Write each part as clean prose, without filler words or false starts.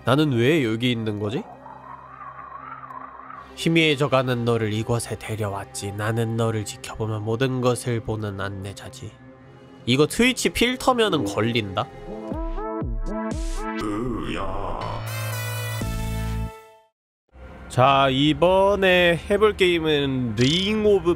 나는 왜 여기 있는 거지? 희미해져가는 너를 이곳에 데려왔지. 나는 너를 지켜보면 모든 것을 보는 안내자지. 이거 트위치 필터면은 걸린다? 자, 이번에 해볼 게임은 링 오브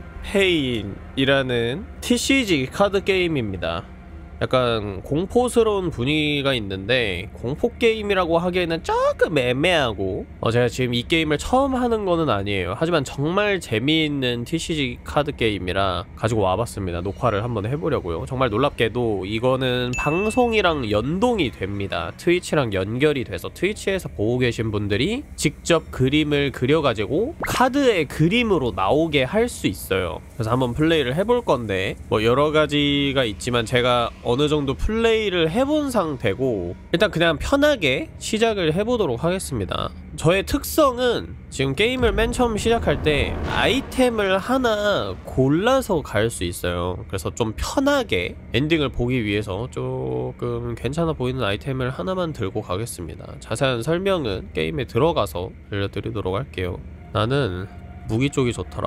페인이라는 TCG 카드 게임입니다. 약간 공포스러운 분위기가 있는데 공포 게임이라고 하기에는 조금 애매하고 제가 지금 이 게임을 처음 하는 거는 아니에요. 하지만 정말 재미있는 TCG 카드 게임이라 가지고 와봤습니다. 녹화를 한번 해보려고요. 정말 놀랍게도 이거는 방송이랑 연동이 됩니다. 트위치랑 연결이 돼서 트위치에서 보고 계신 분들이 직접 그림을 그려가지고 카드의 그림으로 나오게 할 수 있어요. 그래서 한번 플레이를 해볼 건데 뭐 여러가지가 있지만 제가 어느 정도 플레이를 해본 상태고 일단 그냥 편하게 시작을 해보도록 하겠습니다. 저의 특성은 지금 게임을 맨 처음 시작할 때 아이템을 하나 골라서 갈 수 있어요. 그래서 좀 편하게 엔딩을 보기 위해서 조금 괜찮아 보이는 아이템을 하나만 들고 가겠습니다. 자세한 설명은 게임에 들어가서 들려드리도록 할게요. 나는 무기 쪽이 좋더라.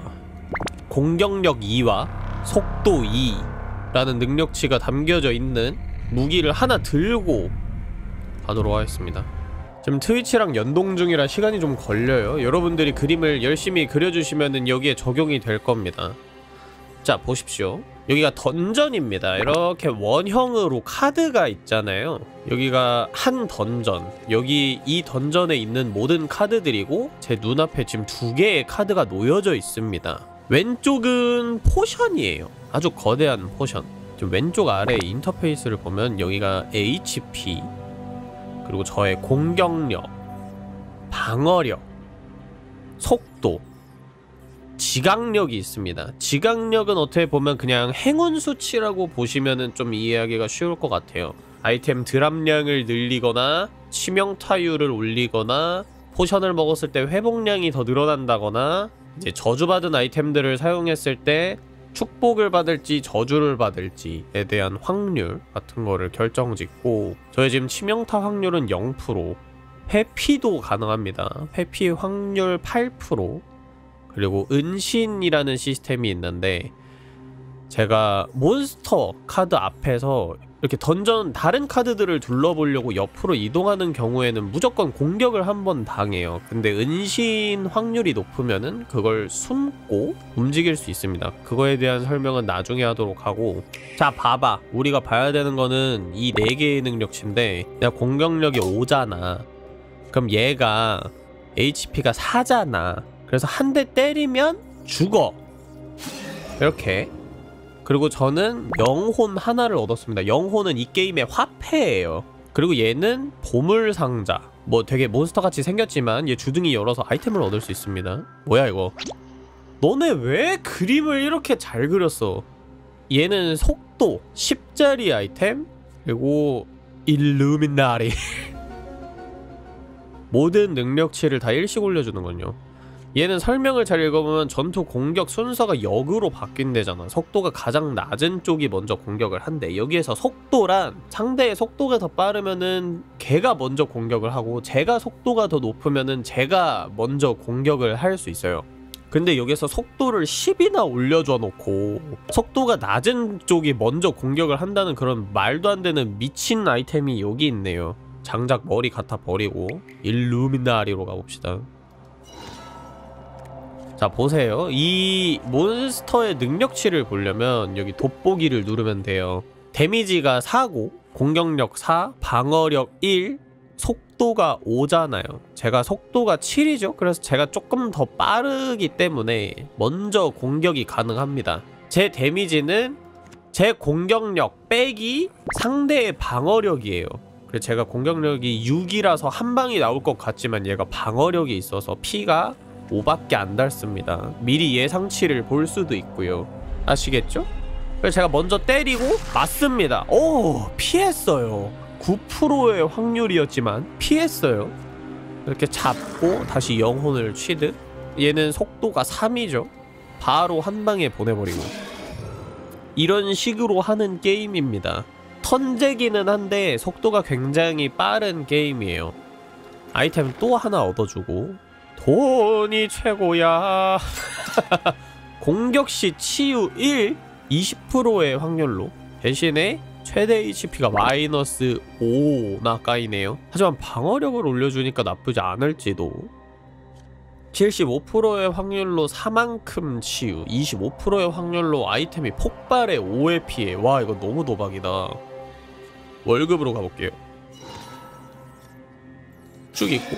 공격력 2와 속도 2 라는 능력치가 담겨져 있는 무기를 하나 들고 가도록 하겠습니다. 지금 트위치랑 연동 중이라 시간이 좀 걸려요. 여러분들이 그림을 열심히 그려주시면은 여기에 적용이 될 겁니다. 자, 보십시오. 여기가 던전입니다. 이렇게 원형으로 카드가 있잖아요. 여기가 한 던전, 여기 이 던전에 있는 모든 카드들이고 제 눈앞에 지금 2개의 카드가 놓여져 있습니다. 왼쪽은 포션이에요. 아주 거대한 포션. 좀 왼쪽 아래 인터페이스를 보면 여기가 HP, 그리고 저의 공격력, 방어력, 속도, 지각력이 있습니다. 지각력은 어떻게 보면 그냥 행운 수치라고 보시면은 좀 이해하기가 쉬울 것 같아요. 아이템 드랍량을 늘리거나 치명타율을 올리거나 포션을 먹었을 때 회복량이 더 늘어난다거나 이제 저주받은 아이템들을 사용했을 때 축복을 받을지 저주를 받을지에 대한 확률 같은 거를 결정짓고 저희 지금 치명타 확률은 0%, 회피도 가능합니다. 회피 확률 8%, 그리고 은신이라는 시스템이 있는데 제가 몬스터 카드 앞에서 이렇게 던전 다른 카드들을 둘러보려고 옆으로 이동하는 경우에는 무조건 공격을 한번 당해요. 근데 은신 확률이 높으면은 그걸 숨고 움직일 수 있습니다. 그거에 대한 설명은 나중에 하도록 하고, 자, 봐봐. 우리가 봐야 되는 거는 이 4개의 능력치인데 내가 공격력이 5잖아. 그럼 얘가 HP가 4잖아. 그래서 한 대 때리면 죽어. 이렇게. 그리고 저는 영혼 하나를 얻었습니다. 영혼은 이 게임의 화폐예요. 그리고 얘는 보물상자. 뭐 되게 몬스터같이 생겼지만 얘 주둥이 열어서 아이템을 얻을 수 있습니다. 뭐야 이거. 너네 왜 그림을 이렇게 잘 그렸어? 얘는 속도 10짜리 아이템, 그리고 일루미나리 모든 능력치를 다 일씩 올려주는군요. 얘는 설명을 잘 읽어보면 전투 공격 순서가 역으로 바뀐대잖아. 속도가 가장 낮은 쪽이 먼저 공격을 한대. 여기에서 속도란 상대의 속도가 더 빠르면은 걔가 먼저 공격을 하고 제가 속도가 더 높으면은 제가 먼저 공격을 할 수 있어요. 근데 여기서 속도를 10이나 올려줘 놓고 속도가 낮은 쪽이 먼저 공격을 한다는 그런 말도 안 되는 미친 아이템이 여기 있네요. 장작 머리 갖다 버리고 일루미나리로 가봅시다. 자, 보세요. 이 몬스터의 능력치를 보려면 여기 돋보기를 누르면 돼요. 데미지가 4고 공격력 4, 방어력 1, 속도가 5잖아요. 제가 속도가 7이죠? 그래서 제가 조금 더 빠르기 때문에 먼저 공격이 가능합니다. 제 데미지는 제 공격력 빼기 상대의 방어력이에요. 그래서 제가 공격력이 6이라서 한 방이 나올 것 같지만 얘가 방어력이 있어서 피가 5밖에 안 닳습니다. 미리 예상치를 볼 수도 있고요. 아시겠죠? 그래서 제가 먼저 때리고 맞습니다. 오! 피했어요. 9%의 확률이었지만 피했어요. 이렇게 잡고 다시 영혼을 취득. 얘는 속도가 3이죠. 바로 한 방에 보내버리고. 이런 식으로 하는 게임입니다. 턴제기는 한데 속도가 굉장히 빠른 게임이에요. 아이템 또 하나 얻어주고. 돈이 최고야. 공격시 치유 1 20%의 확률로 대신에 최대 HP가 마이너스 5나 까이네요. 하지만 방어력을 올려주니까 나쁘지 않을지도. 75%의 확률로 사만큼 치유, 25%의 확률로 아이템이 폭발에 5의 피해. 와, 이거 너무 도박이다. 월급으로 가볼게요. 쭉 있고.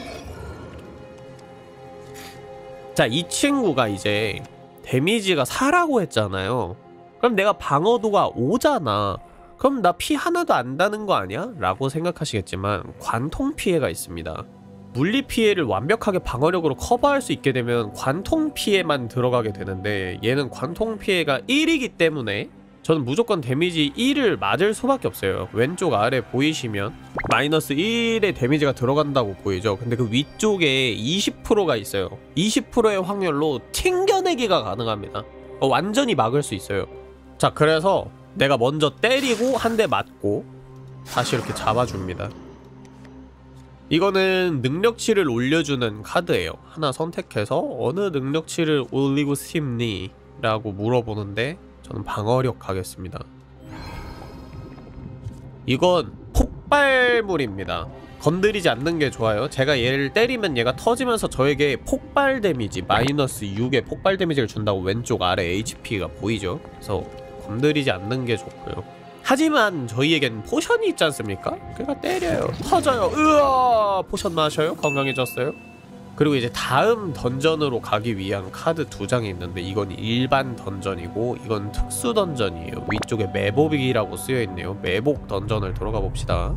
자, 이 친구가 이제 데미지가 4라고 했잖아요. 그럼 내가 방어도가 5잖아. 그럼 나 피 하나도 안 다는 거 아니야? 라고 생각하시겠지만 관통 피해가 있습니다. 물리 피해를 완벽하게 방어력으로 커버할 수 있게 되면 관통 피해만 들어가게 되는데, 얘는 관통 피해가 1이기 때문에 저는 무조건 데미지 1을 맞을 수밖에 없어요. 왼쪽 아래 보이시면 마이너스 1의 데미지가 들어간다고 보이죠? 근데 그 위쪽에 20%가 있어요. 20%의 확률로 튕겨내기가 가능합니다. 완전히 막을 수 있어요. 자, 그래서 내가 먼저 때리고 한 대 맞고 다시 이렇게 잡아줍니다. 이거는 능력치를 올려주는 카드예요. 하나 선택해서 어느 능력치를 올리고 싶니? 라고 물어보는데 저는 방어력 가겠습니다. 이건 폭발물입니다. 건드리지 않는 게 좋아요. 제가 얘를 때리면 얘가 터지면서 저에게 폭발 데미지 마이너스 6의 폭발 데미지를 준다고 왼쪽 아래 HP가 보이죠? 그래서 건드리지 않는 게 좋고요. 하지만 저희에겐 포션이 있지 않습니까? 그러니까 때려요. 터져요. 으아! 포션 마셔요. 건강해졌어요. 그리고 이제 다음 던전으로 가기 위한 카드 2장이 있는데, 이건 일반 던전이고 이건 특수 던전이에요. 위쪽에 매복이라고 쓰여있네요. 매복 던전을 들어가 봅시다.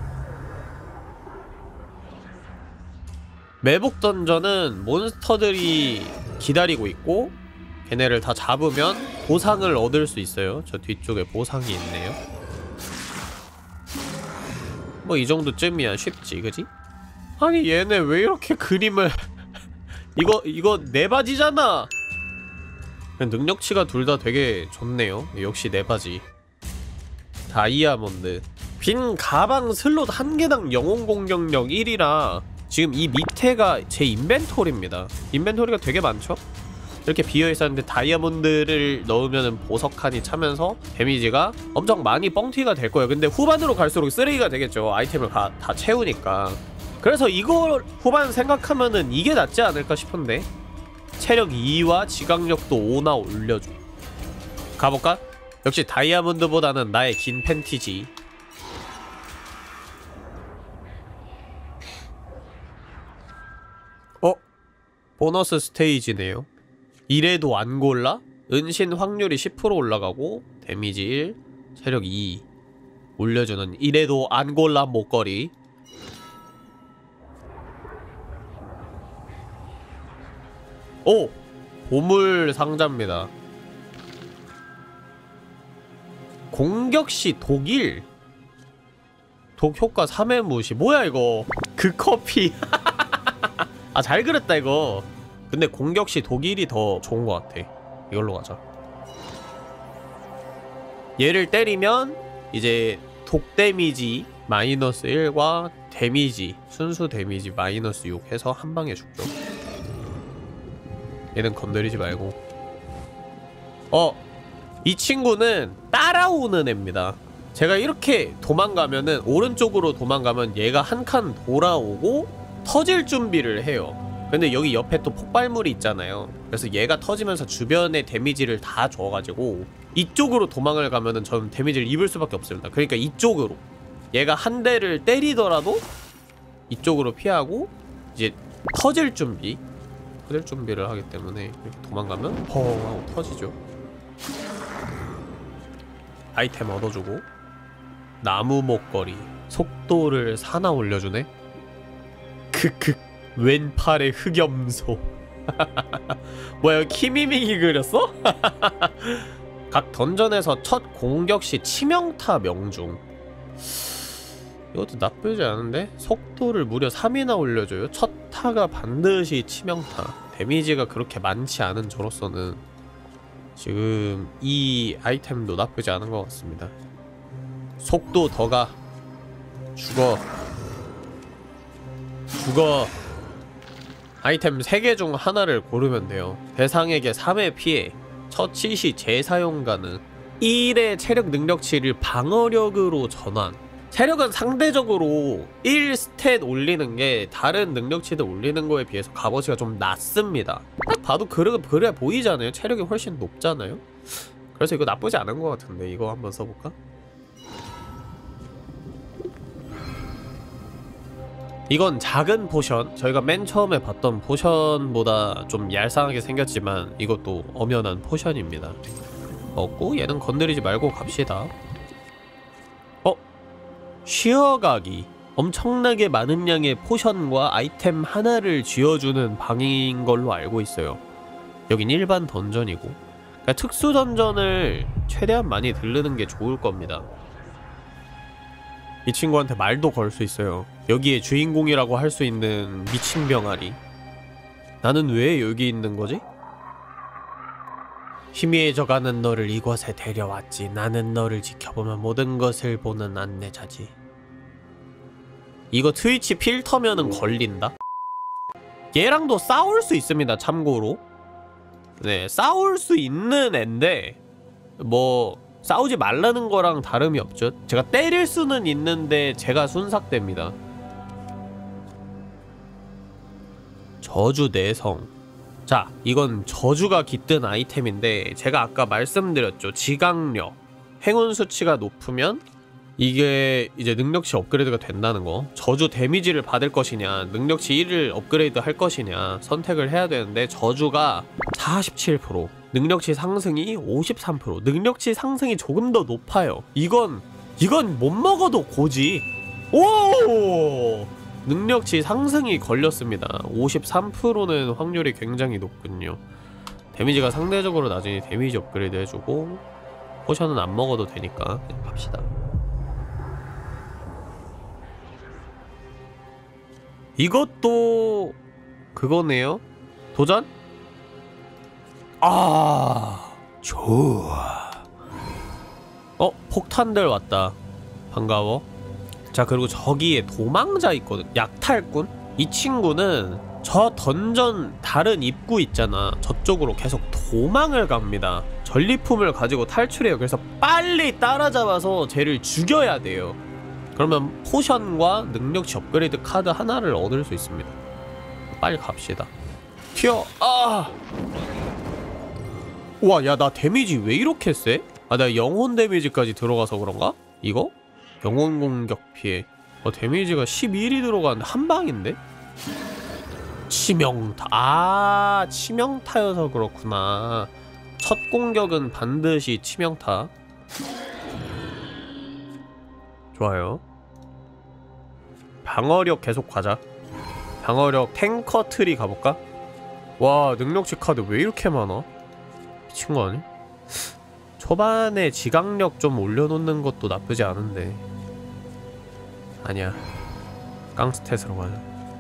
매복 던전은 몬스터들이 기다리고 있고 걔네를 다 잡으면 보상을 얻을 수 있어요. 저 뒤쪽에 보상이 있네요. 뭐 이 정도쯤이야. 쉽지, 그지? 아니 얘네 왜 이렇게 그림을 이거 내 바지잖아. 능력치가 둘 다 되게 좋네요. 역시 내 바지. 다이아몬드. 빈 가방 슬롯 한 개당 영웅 공격력 1이라 지금 이 밑에가 제 인벤토리입니다. 인벤토리가 되게 많죠? 이렇게 비어있었는데 다이아몬드를 넣으면 보석 칸이 차면서 데미지가 엄청 많이 뻥튀기가 될 거예요. 근데 후반으로 갈수록 쓰레기가 되겠죠. 아이템을 다 채우니까. 그래서 이거 후반 생각하면은 이게 낫지 않을까 싶은데, 체력 2와 지각력도 5나 올려줘. 가볼까? 역시 다이아몬드보다는 나의 긴 팬티지. 보너스 스테이지네요. 이래도 안 골라? 은신 확률이 10% 올라가고 데미지 1, 체력 2 올려주는 이래도 안 골라 목걸이. 오! 보물 상자입니다. 공격시 독일. 독 효과 3회 무시. 뭐야 이거. 그 커피. 아, 잘 그렸다 이거. 근데 공격시 독일이 더 좋은 것 같아. 이걸로 가자. 얘를 때리면 이제 독 데미지 마이너스 1과 데미지 순수 데미지 마이너스 6 해서 한 방에 죽죠. 얘는 건드리지 말고. 이 친구는 따라오는 애입니다. 제가 이렇게 도망가면은, 오른쪽으로 도망가면 얘가 한 칸 돌아오고 터질 준비를 해요. 근데 여기 옆에 또 폭발물이 있잖아요. 그래서 얘가 터지면서 주변에 데미지를 다 줘가지고 이쪽으로 도망을 가면은 저는 데미지를 입을 수밖에 없습니다. 그러니까 이쪽으로 얘가 한 대를 때리더라도 이쪽으로 피하고 이제 터질 준비를 하기 때문에 이렇게 도망가면 펑 하고 터지죠. 아이템 얻어주고. 나무 목걸이. 속도를 4나 올려주네. 크크. 왼팔의 흑염소. 뭐야, 키미밍이 그렸어? 각 던전에서 첫 공격시 치명타 명중. 이것도 나쁘지 않은데? 속도를 무려 3이나 올려줘요. 첫 타가 반드시 치명타. 데미지가 그렇게 많지 않은 저로서는 지금 이 아이템도 나쁘지 않은 것 같습니다. 속도 더가. 죽어. 죽어. 아이템 3개 중 하나를 고르면 돼요. 대상에게 3의 피해, 처치 시 재사용 가능, 1의 체력 능력치를 방어력으로 전환. 체력은 상대적으로 1스탯 올리는 게 다른 능력치들 올리는 거에 비해서 값어치가 좀 낮습니다. 딱 봐도 그래 보이잖아요. 체력이 훨씬 높잖아요. 그래서 이거 나쁘지 않은 것 같은데 이거 한번 써볼까? 이건 작은 포션, 저희가 맨 처음에 봤던 포션보다 좀 얄쌍하게 생겼지만 이것도 엄연한 포션입니다. 먹고 얘는 건드리지 말고 갑시다. 쉬어가기. 엄청나게 많은 양의 포션과 아이템 하나를 쥐어주는 방인 걸로 알고 있어요. 여긴 일반 던전이고, 그러니까 특수 던전을 최대한 많이 들르는 게 좋을 겁니다. 이 친구한테 말도 걸 수 있어요. 여기에 주인공이라고 할 수 있는 미친 병아리. 나는 왜 여기 있는 거지? 희미해져가는 너를 이곳에 데려왔지. 나는 너를 지켜보면 모든 것을 보는 안내자지. 이거 트위치 필터면은 걸린다? 얘랑도 싸울 수 있습니다, 참고로. 네, 싸울 수 있는 앤데 뭐 싸우지 말라는 거랑 다름이 없죠. 제가 때릴 수는 있는데 제가 순삭됩니다. 저주 내성. 자, 이건 저주가 깃든 아이템인데 제가 아까 말씀드렸죠. 지각력, 행운 수치가 높으면 이게 이제 능력치 업그레이드가 된다는 거. 저주 데미지를 받을 것이냐, 능력치 1을 업그레이드 할 것이냐 선택을 해야 되는데 저주가 47%, 능력치 상승이 53%, 능력치 상승이 조금 더 높아요. 이건 못 먹어도 고지. 오! 능력치 상승이 걸렸습니다. 53%는 확률이 굉장히 높군요. 데미지가 상대적으로 낮으니 데미지 업그레이드 해주고, 포션은 안 먹어도 되니까 갑시다. 이것도 그거네요. 도전? 아, 좋아. 폭탄들 왔다. 반가워. 자, 그리고 저기에 도망자 있거든. 약탈꾼? 이 친구는 저 던전 다른 입구 있잖아. 저쪽으로 계속 도망을 갑니다. 전리품을 가지고 탈출해요. 그래서 빨리 따라잡아서 쟤를 죽여야 돼요. 그러면 포션과 능력치 업그레이드 카드 하나를 얻을 수 있습니다. 빨리 갑시다. 튀어! 아! 우와, 야, 나 데미지 왜 이렇게 세? 아, 나 영혼 데미지까지 들어가서 그런가? 이거? 영혼 공격 피해. 데미지가 11이 들어가는데 한 방인데? 치명타. 아, 치명타여서 그렇구나. 첫 공격은 반드시 치명타. 좋아요. 방어력 계속 가자. 방어력 탱커 트리 가볼까? 와, 능력치 카드 왜 이렇게 많아? 미친거 아니? 초반에 지각력 좀 올려놓는 것도 나쁘지 않은데. 아니야, 깡스탯으로 가자.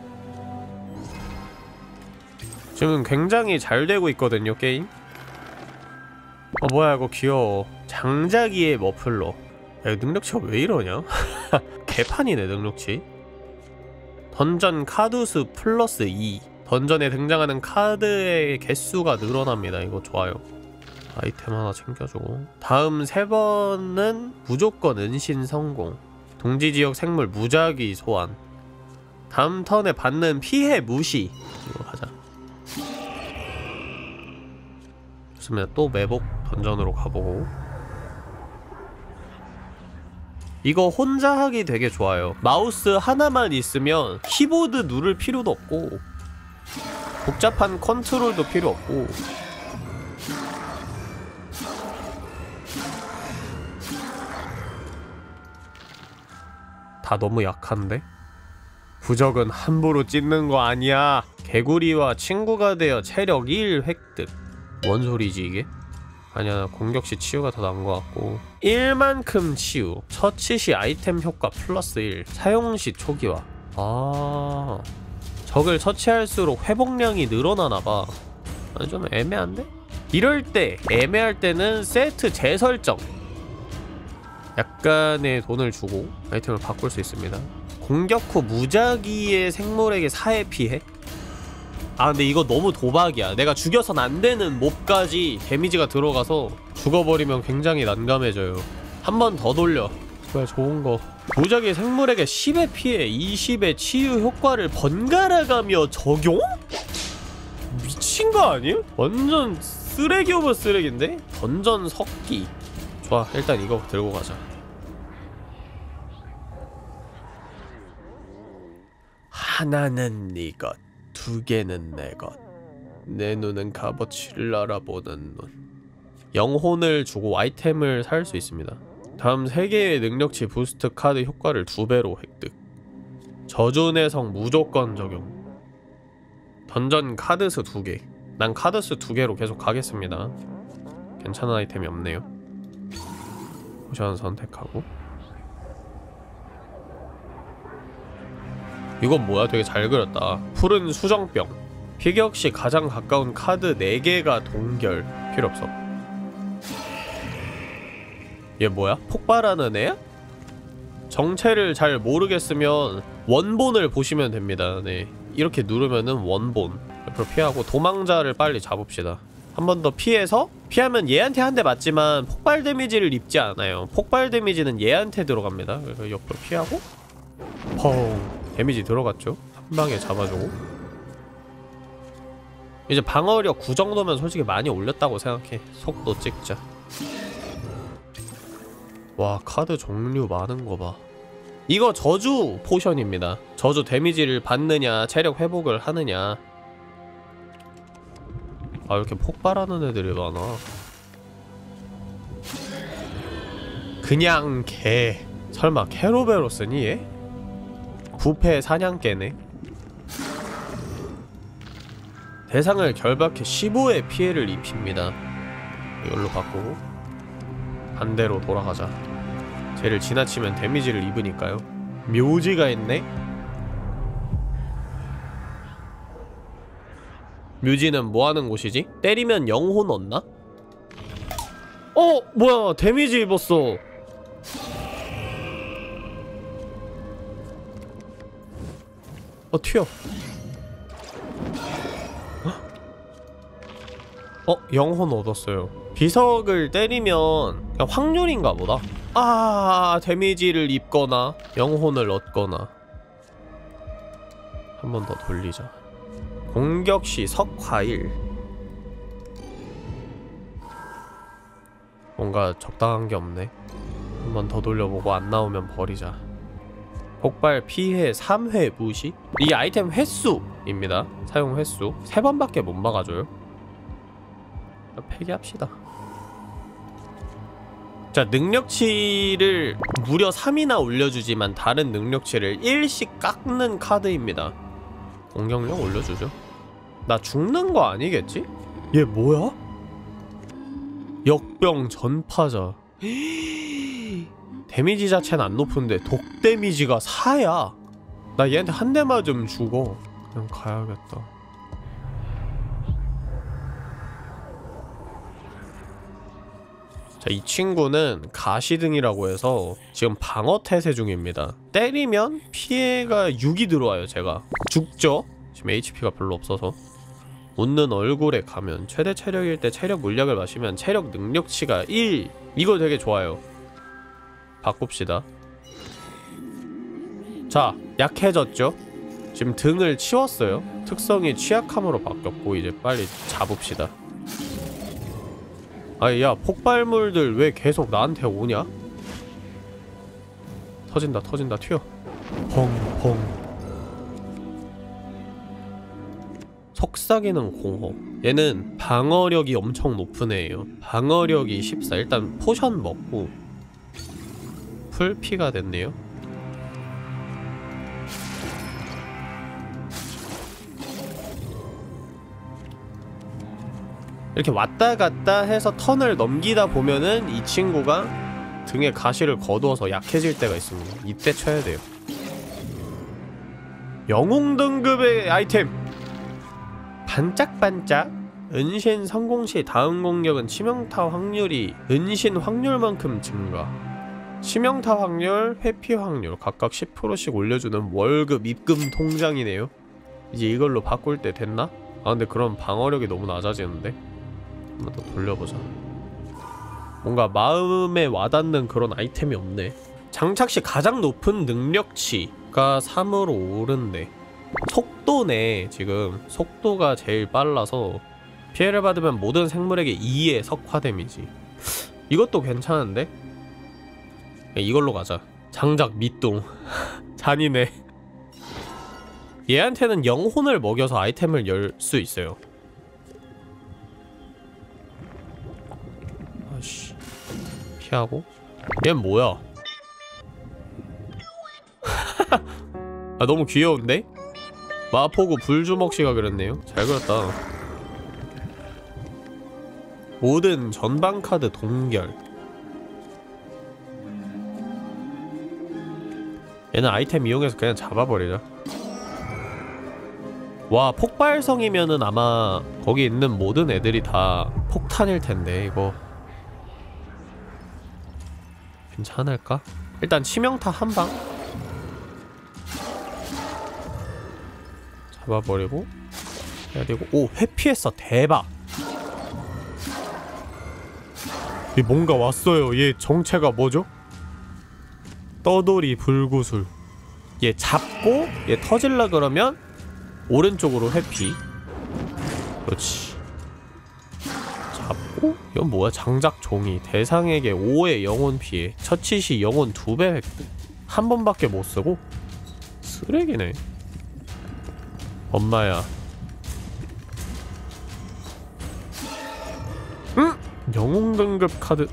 지금 굉장히 잘 되고 있거든요, 게임. 뭐야, 이거 귀여워. 장자기의 머플러. 야, 이거 능력치가 왜 이러냐? 개판이네, 능력치. 던전 카드수 플러스 2. 던전에 등장하는 카드의 개수가 늘어납니다. 이거 좋아요. 아이템 하나 챙겨주고, 다음 3번은 무조건 은신 성공. 동지지역 생물 무작위 소환. 다음 턴에 받는 피해 무시. 이거 가자. 좋습니다. 또 매복 던전으로 가보고. 이거 혼자 하기 되게 좋아요. 마우스 하나만 있으면 키보드 누를 필요도 없고 복잡한 컨트롤도 필요 없고. 다 너무 약한데? 부적은 함부로 찢는 거 아니야. 개구리와 친구가 되어 체력 1 획득. 뭔 소리지 이게? 아니야, 공격시 치유가 더 나은 것 같고. 1만큼 치유, 처치시 아이템 효과 플러스 1, 사용시 초기화. 아, 적을 처치할수록 회복량이 늘어나나봐. 아니, 좀 애매한데? 이럴 때, 애매할 때는 세트 재설정. 약간의 돈을 주고 아이템을 바꿀 수 있습니다. 공격 후 무작위의 생물에게 4회 피해? 아 근데 이거 너무 도박이야. 내가 죽여선 안 되는 몹까지 데미지가 들어가서 죽어버리면 굉장히 난감해져요. 한 번 더 돌려. 정말 좋은거. 무작위 생물에게 10의 피해, 20의 치유 효과를 번갈아가며 적용? 미친거 아니야? 완전 쓰레기 오브 쓰레기인데? 던전 석기. 좋아, 일단 이거 들고 가자. 하나는 네 것, 두 개는 내 것. 내 눈은 값어치를 알아보는 눈. 영혼을 주고 아이템을 살 수 있습니다. 다음 3개의 능력치 부스트 카드 효과를 2배로 획득. 저주의 성 무조건 적용. 던전 카드수 2개. 난 카드수 2개로 계속 가겠습니다. 괜찮은 아이템이 없네요. 포션 선택하고. 이건 뭐야? 되게 잘 그렸다. 푸른 수정병. 피격 시 가장 가까운 카드 4개가 동결. 필요 없어. 얘 뭐야? 폭발하는 애야? 정체를 잘 모르겠으면 원본을 보시면 됩니다. 네, 이렇게 누르면은 원본. 옆으로 피하고 도망자를 빨리 잡읍시다. 한 번 더 피해서 피하면 얘한테 한 대 맞지만 폭발 데미지를 입지 않아요. 폭발 데미지는 얘한테 들어갑니다. 그래서 옆으로 피하고 펑. 데미지 들어갔죠? 한 방에 잡아주고. 이제 방어력 9 정도면 솔직히 많이 올렸다고 생각해. 속도 찍자. 와, 카드 종류 많은 거 봐. 이거 저주 포션입니다. 저주 데미지를 받느냐 체력 회복을 하느냐. 아, 이렇게 폭발하는 애들이 많아. 그냥 개. 설마 케로베로스니 얘? 부패 사냥개네. 대상을 결박해 15의 피해를 입힙니다. 이걸로 바꾸고 반대로 돌아가자. 쟤를 지나치면 데미지를 입으니까요. 묘지가 있네? 묘지는 뭐하는 곳이지? 때리면 영혼 얻나? 뭐야, 데미지 입었어. 튀어. 영혼 얻었어요. 비석을 때리면 그냥 확률인가 보다. 데미지를 입거나 영혼을 얻거나. 한 번 더 돌리자. 공격시 석화일. 뭔가 적당한 게 없네. 한 번 더 돌려보고 안 나오면 버리자. 폭발 피해 3회 무시? 이 아이템 횟수입니다. 사용 횟수 3번밖에 못 막아줘요. 폐기합시다. 자, 능력치를 무려 3이나 올려주지만 다른 능력치를 1씩 깎는 카드입니다. 공격력 올려주죠. 나 죽는 거 아니겠지? 얘 뭐야? 역병 전파자. 데미지 자체는 안 높은데 독 데미지가 4야. 나 얘한테 한 대 맞으면 죽어. 그냥 가야겠다. 자, 이 친구는 가시등이라고 해서 지금 방어 태세 중입니다. 때리면 피해가 6이 들어와요. 제가 죽죠? 지금 HP가 별로 없어서. 웃는 얼굴에 가면 최대 체력일 때 체력 물약을 마시면 체력 능력치가 1. 이거 되게 좋아요. 바꿉시다. 자, 약해졌죠? 지금 등을 치웠어요. 특성이 취약함으로 바뀌었고 이제 빨리 잡읍시다. 아니, 야, 폭발물들 왜 계속 나한테 오냐? 터진다, 터진다, 튀어. 펑펑. 속삭이는 공허. 얘는 방어력이 엄청 높은 애예요. 방어력이 14. 일단 포션 먹고 풀피가 됐네요. 이렇게 왔다 갔다 해서 턴을 넘기다 보면은 이 친구가 등에 가시를 거두어서 약해질 때가 있습니다. 이때 쳐야 돼요. 영웅 등급의 아이템! 반짝반짝. 은신 성공 시 다음 공격은 치명타 확률이 은신 확률만큼 증가. 치명타 확률, 회피 확률 각각 10%씩 올려주는 월급 입금 통장이네요. 이제 이걸로 바꿀 때 됐나? 아 근데 그럼 방어력이 너무 낮아지는데? 한번 더 돌려보자. 뭔가 마음에 와닿는 그런 아이템이 없네. 장착시 가장 높은 능력치가 3으로 오른대. 속도네. 지금 속도가 제일 빨라서 피해를 받으면 모든 생물에게 2의 석화 데미지. 이것도 괜찮은데? 이걸로 가자. 장작 밑동. 잔인해. 얘한테는 영혼을 먹여서 아이템을 열 수 있어요. 아씨. 피하고. 얘는 뭐야? 아 너무 귀여운데? 마포구 불주먹씨가 그렸네요. 잘 그렸다. 모든 전방카드 동결. 얘는 아이템 이용해서 그냥 잡아버리자. 와 폭발성이면은 아마 거기 있는 모든 애들이 다 폭탄일텐데 이거 괜찮을까? 일단 치명타 한방 잡아버리고 해야 되고. 오 회피했어. 대박. 얘 뭔가 왔어요. 얘 정체가 뭐죠? 떠돌이 불구슬. 얘 잡고 얘 터질라 그러면 오른쪽으로 회피. 그렇지. 잡고 이건 뭐야? 장작 종이. 대상에게 5의 영혼 피해. 처치 시 영혼 2배 획득. 한 번밖에 못 쓰고? 쓰레기네. 엄마야. 응? 영웅 등급 카드.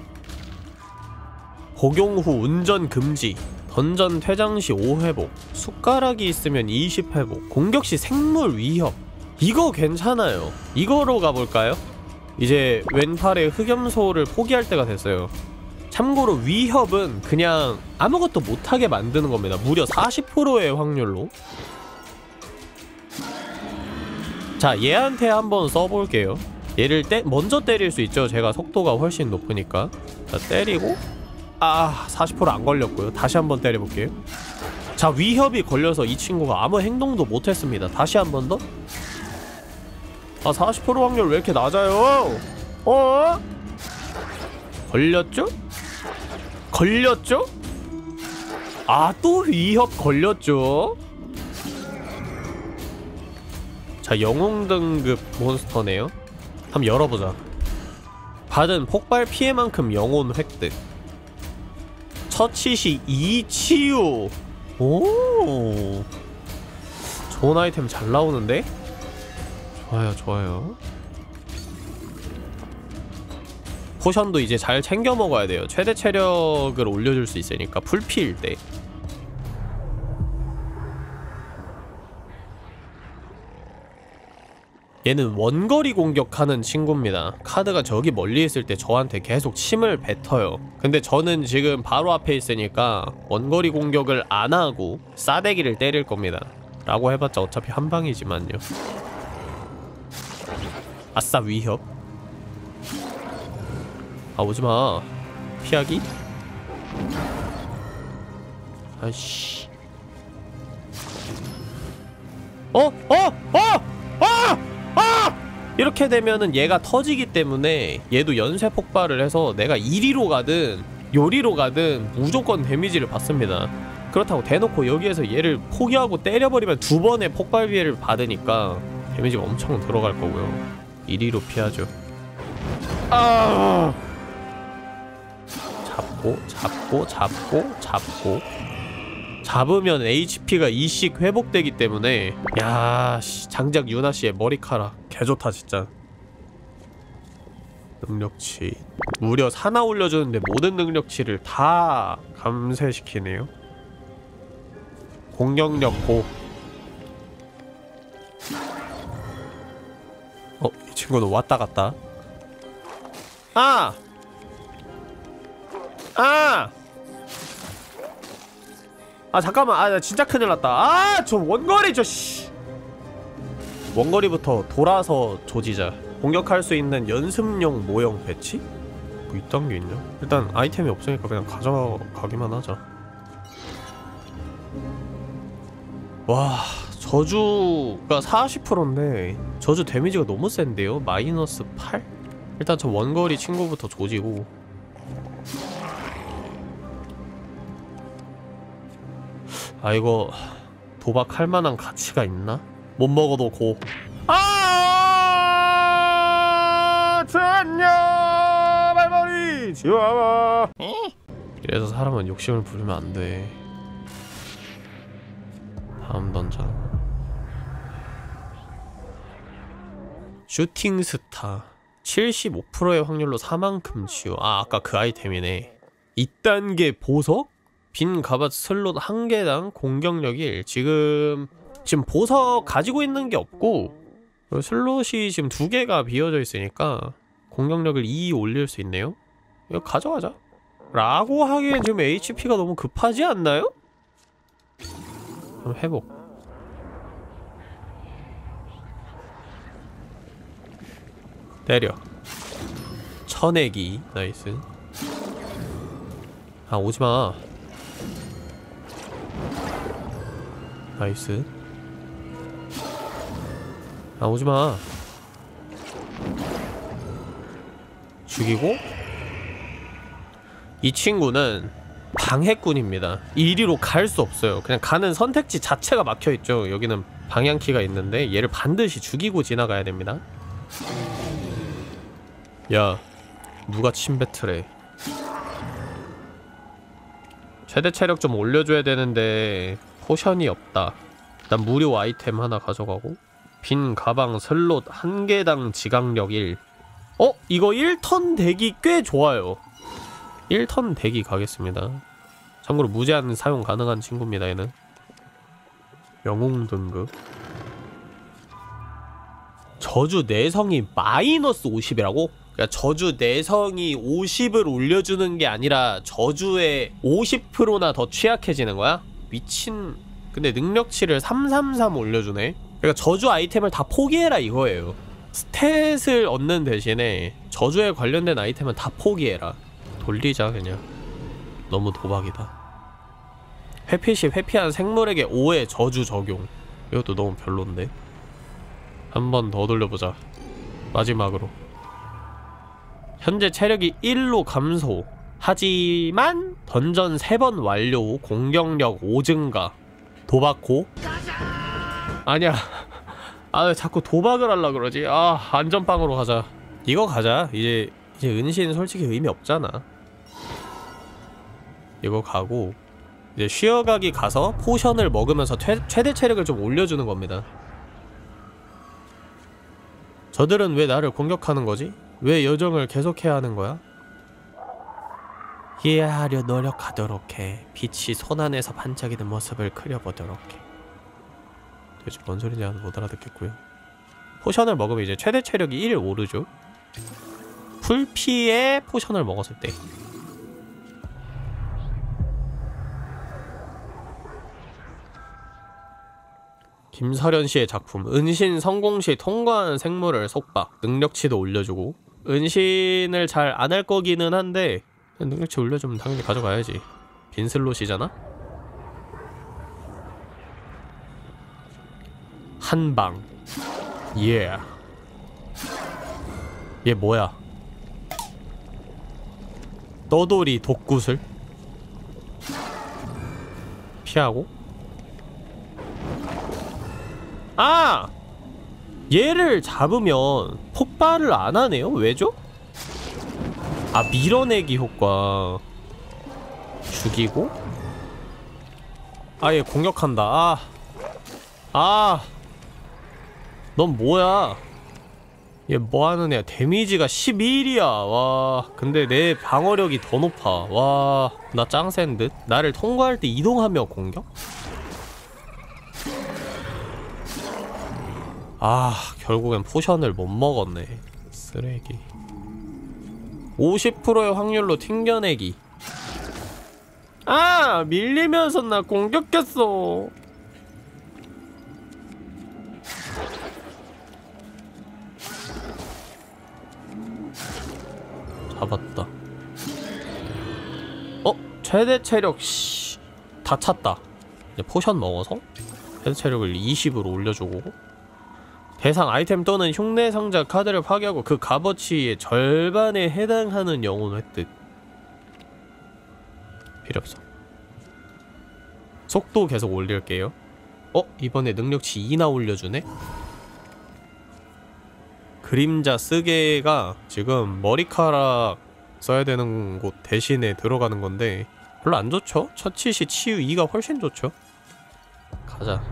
복용 후 운전 금지. 던전 퇴장 시 5회복. 숟가락이 있으면 20회복. 공격 시 생물 위협. 이거 괜찮아요. 이거로 가볼까요? 이제 왼팔에 흑염소를 포기할 때가 됐어요. 참고로 위협은 그냥 아무것도 못하게 만드는 겁니다. 무려 40%의 확률로. 자 얘한테 한번 써볼게요. 얘를 먼저 때릴 수 있죠. 제가 속도가 훨씬 높으니까. 자 때리고. 아 40% 안 걸렸고요. 다시 한번 때려볼게요. 자 위협이 걸려서 이 친구가 아무 행동도 못했습니다. 다시 한 번 더. 아 40% 확률 왜 이렇게 낮아요? 어? 걸렸죠? 걸렸죠? 아 또 위협 걸렸죠? 자 영웅 등급 몬스터네요. 한번 열어보자. 받은 폭발 피해만큼 영혼 획득. 처치 시 2치유. 오 좋은 아이템 잘 나오는데? 좋아요 좋아요. 포션도 이제 잘 챙겨 먹어야 돼요. 최대 체력을 올려줄 수 있으니까 풀피일 때. 얘는 원거리 공격하는 친구입니다. 카드가 저기 멀리 있을 때 저한테 계속 침을 뱉어요. 근데 저는 지금 바로 앞에 있으니까 원거리 공격을 안 하고 싸대기를 때릴 겁니다. 라고 해봤자 어차피 한 방이지만요. 아싸 위협. 아 오지마. 피하기? 아이씨. 이렇게 되면은 얘가 터지기 때문에 얘도 연쇄 폭발을 해서 내가 이리로 가든 요리로 가든 무조건 데미지를 받습니다. 그렇다고 대놓고 여기에서 얘를 포기하고 때려버리면 2번의 폭발 피해를 받으니까 데미지가 엄청 들어갈 거고요. 이리로 피하죠. 아! 잡고 잡으면 HP가 2씩 회복되기 때문에 야 씨, 장작 유나씨의 머리카락 개좋다 진짜. 능력치 무려 사나 올려주는데 모든 능력치를 다 감쇄시키네요. 공격력 고. 이 친구는 왔다갔다. 잠깐만. 나 진짜 큰일났다. 저 원거리 씨. 원거리부터 돌아서 조지자. 공격할 수 있는 연습용 모형 배치? 뭐 이딴 게 있냐? 일단 아이템이 없으니까 그냥 가져가기만 하자. 와, 저주가 40%인데 저주 데미지가 너무 센데요? 마이너스 8? 일단 저 원거리 친구부터 조지고. 아, 이거 도박할 만한 가치가 있나? 못 먹어도 고. 전녀 발머리 지워봐. 이래서 사람은 욕심을 부리면 안 돼. 다음 던전. 슈팅 스타 75%의 확률로 사만큼 치유. 아, 아까 그 아이템이네. 2단계 보석? 빈 가밭 슬롯 1개당 공격력 1. 지금 보석 가지고 있는 게 없고 슬롯이 지금 2개가 비어져 있으니까 공격력을 2 올릴 수 있네요? 이거 가져가자. 라고 하기엔 지금 HP가 너무 급하지 않나요? 그럼 회복. 때려. 쳐내기. 나이스. 아, 오지마. 나이스. 아, 오지마. 죽이고. 이 친구는 방해꾼입니다. 이리로 갈 수 없어요. 그냥 가는 선택지 자체가 막혀있죠. 여기는 방향키가 있는데 얘를 반드시 죽이고 지나가야 됩니다. 야, 누가 침배틀해. 최대 체력 좀 올려줘야 되는데 포션이 없다. 일단 무료 아이템 하나 가져가고. 빈 가방 슬롯 1개당 지각력 1. 이거 1턴 대기 꽤 좋아요. 1턴 대기 가겠습니다. 참고로 무제한 사용 가능한 친구입니다. 얘는 영웅 등급. 저주 내성이 마이너스 50이라고? 그러니까 저주 내성이 50을 올려주는 게 아니라 저주의 50%나 더 취약해지는 거야? 미친. 근데 능력치를 333 올려주네? 그러니까 저주 아이템을 다 포기해라 이거예요. 스탯을 얻는 대신에 저주에 관련된 아이템은 다 포기해라. 돌리자 그냥. 너무 도박이다. 회피 시 회피한 생물에게 5의 저주 적용. 이것도 너무 별론데. 한 번 더 돌려보자. 마지막으로. 현재 체력이 1로 감소. 하지만 던전 3번 완료 후 공격력 5 증가. 도박고? 아니야. 아, 왜 자꾸 도박을 하려 그러지? 아, 안전빵으로 가자. 이거 가자. 이제 은신 솔직히 의미 없잖아. 이거 가고 이제 쉬어가기 가서 포션을 먹으면서 최대 체력을 좀 올려주는 겁니다. 저들은 왜 나를 공격하는 거지? 왜 여정을 계속해야 하는 거야? 이해하려 노력하도록 해. 빛이 손안에서 반짝이는 모습을 그려보도록 해. 도대체 뭔 소리인지 못 알아듣겠고요. 포션을 먹으면 이제 최대 체력이 1 오르죠. 풀피에 포션을 먹었을 때. 김설현 씨의 작품. 은신 성공 시 통과한 생물을 속박. 능력치도 올려주고. 은신을 잘 안 할 거기는 한데 능력치 올려주면 당연히 가져가야지. 빈 슬롯이잖아? 한방. 예. 얘 뭐야? 떠돌이 독구슬? 피하고. 아! 얘를 잡으면 폭발을 안 하네요? 왜죠? 아, 밀어내기 효과. 죽이고. 아, 얘 공격한다. 넌 뭐야? 얘 뭐하는 애야? 데미지가 11이야. 와, 근데 내 방어력이 더 높아. 와, 나 짱센 듯? 나를 통과할 때 이동하며 공격? 아, 결국엔 포션을 못 먹었네. 쓰레기. 50%의 확률로 튕겨내기. 아! 밀리면서 나 공격했어. 잡았다. 최대 체력 다 찼다. 이제 포션 먹어서 최대 체력을 20으로 올려주고, 대상 아이템 또는 흉내 상자 카드를 파괴하고 그 값어치의 절반에 해당하는 영혼 획득. 필요 없어. 속도 계속 올릴게요. 이번에 능력치 2나 올려주네? 그림자 쓰개가 지금 머리카락 써야 되는 곳 대신에 들어가는 건데 별로 안 좋죠? 처치시 치유 2가 훨씬 좋죠? 가자.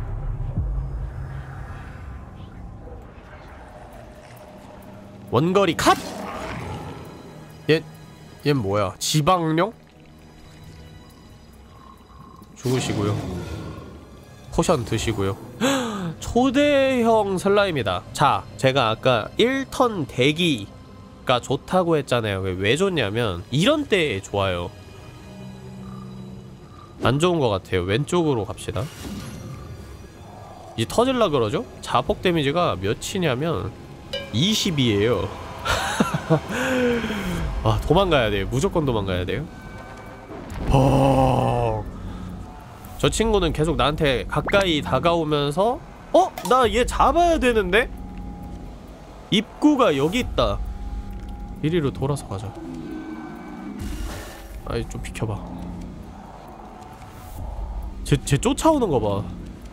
원거리 컷! 얘 뭐야? 지방령? 죽으시고요. 포션 드시고요. 초대형 슬라임이다. 자, 제가 아까 1턴 대기가 좋다고 했잖아요. 왜 좋냐면 이런 때에 좋아요. 안 좋은 것 같아요. 왼쪽으로 갑시다. 이제 터질라 그러죠? 자폭 데미지가 몇이냐면 20이에요. 아, 도망가야 돼요. 무조건 도망가야 돼요. 저 친구는 계속 나한테 가까이 다가오면서 나 얘 잡아야 되는데? 입구가 여기 있다. 이리로 돌아서 가자. 아이, 좀 비켜봐. 쟤 쫓아오는 거 봐.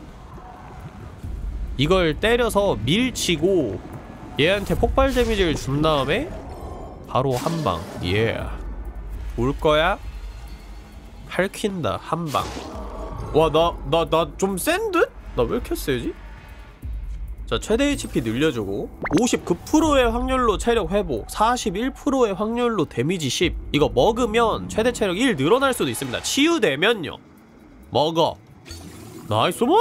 이걸 때려서 밀치고 얘한테 폭발 데미지를 준 다음에 바로 한방. 예. 올 거야? 할퀸다. 한방. 와, 나 좀 센 듯? 나 왜 이렇게 세지? 자, 최대 HP 늘려주고 59%의 확률로 체력 회복, 41%의 확률로 데미지 10. 이거 먹으면 최대 체력 1 늘어날 수도 있습니다. 치유되면요. 먹어. 나이스 뭐!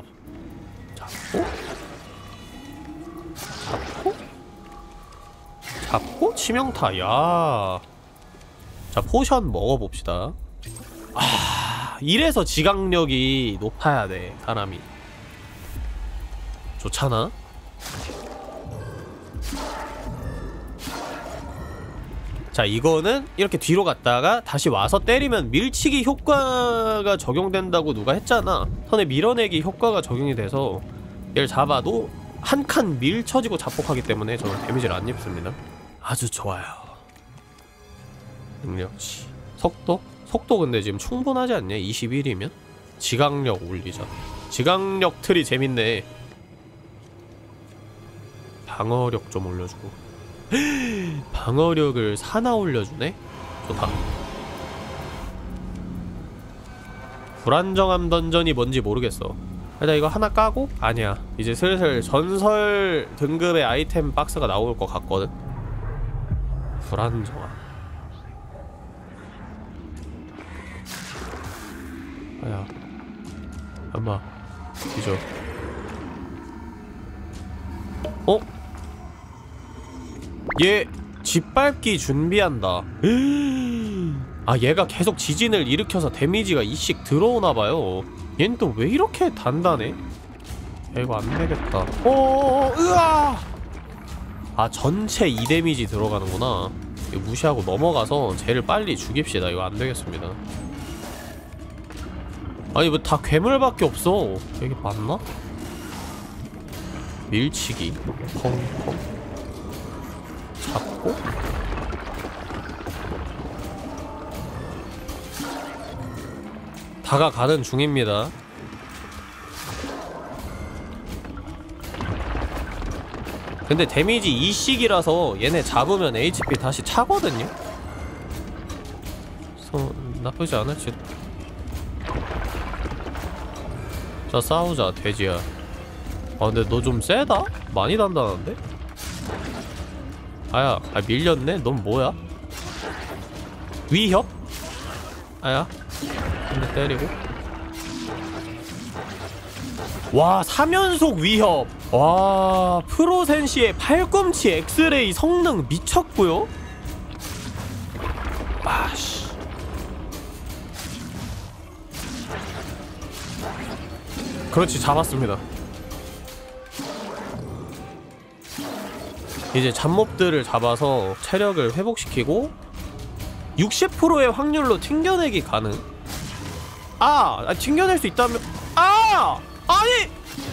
잡고 치명타. 야. 자, 포션 먹어봅시다. 이래서 지각력이 높아야 돼, 사람이. 좋잖아? 자, 이거는 이렇게 뒤로 갔다가 다시 와서 때리면 밀치기 효과가 적용된다고 누가 했잖아. 턴에 밀어내기 효과가 적용이 돼서 얘를 잡아도 한 칸 밀쳐지고 자폭하기 때문에 저는 데미지를 안 입습니다. 아주 좋아요. 능력치. 속도? 속도 근데 지금 충분하지 않냐? 21이면? 지각력 올리자. 지각력 틀이 재밌네. 방어력 좀 올려주고. 방어력을 4나 올려주네? 좋다. 불안정함 던전이 뭔지 모르겠어. 일단 이거 하나 까고? 아니야. 이제 슬슬 전설 등급의 아이템 박스가 나올 것 같거든? 불안정함. 아야, 엄마 뒤져. 얘 짓밟기 준비한다. 아, 얘가 계속 지진을 일으켜서 데미지가 2씩 들어오나봐요. 얘는 또 왜 이렇게 단단해? 야, 이거 안되겠다. 으아! 아, 전체 2데미지 들어가는구나. 이거 무시하고 넘어가서 쟤를 빨리 죽입시다. 이거 안되겠습니다. 아니, 뭐 다 괴물밖에 없어. 여기 맞나? 밀치기. 펑펑. 잡고. 다가가는 중입니다. 근데 데미지 2씩이라서 얘네 잡으면 HP 다시 차거든요? 그래서 나쁘지 않을지. 자, 싸우자, 돼지야. 아, 근데 너 좀 세다? 많이 단단한데? 아야, 밀렸네? 넌 뭐야? 위협? 아야, 한 대 때리고. 와, 3연속 위협! 와, 프로센시의 팔꿈치 엑스레이 성능 미쳤고요? 아씨. 그렇지, 잡았습니다. 이제 잡몹들을 잡아서 체력을 회복시키고 60%의 확률로 튕겨내기 가능. 튕겨낼 수 있다면 아니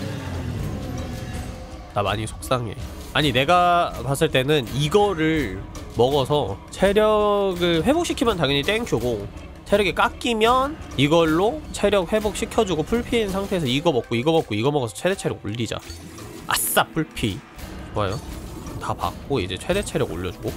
나 많이 속상해. 아니 내가 봤을 때는 이거를 먹어서 체력을 회복시키면 당연히 땡큐고, 체력이 깎이면 이걸로 체력 회복시켜주고 풀피인 상태에서 이거 먹고 이거 먹고 이거 먹어서 최대 체력 올리자. 아싸 풀피. 좋아요. 다 받고 이제 최대 체력 올려주고,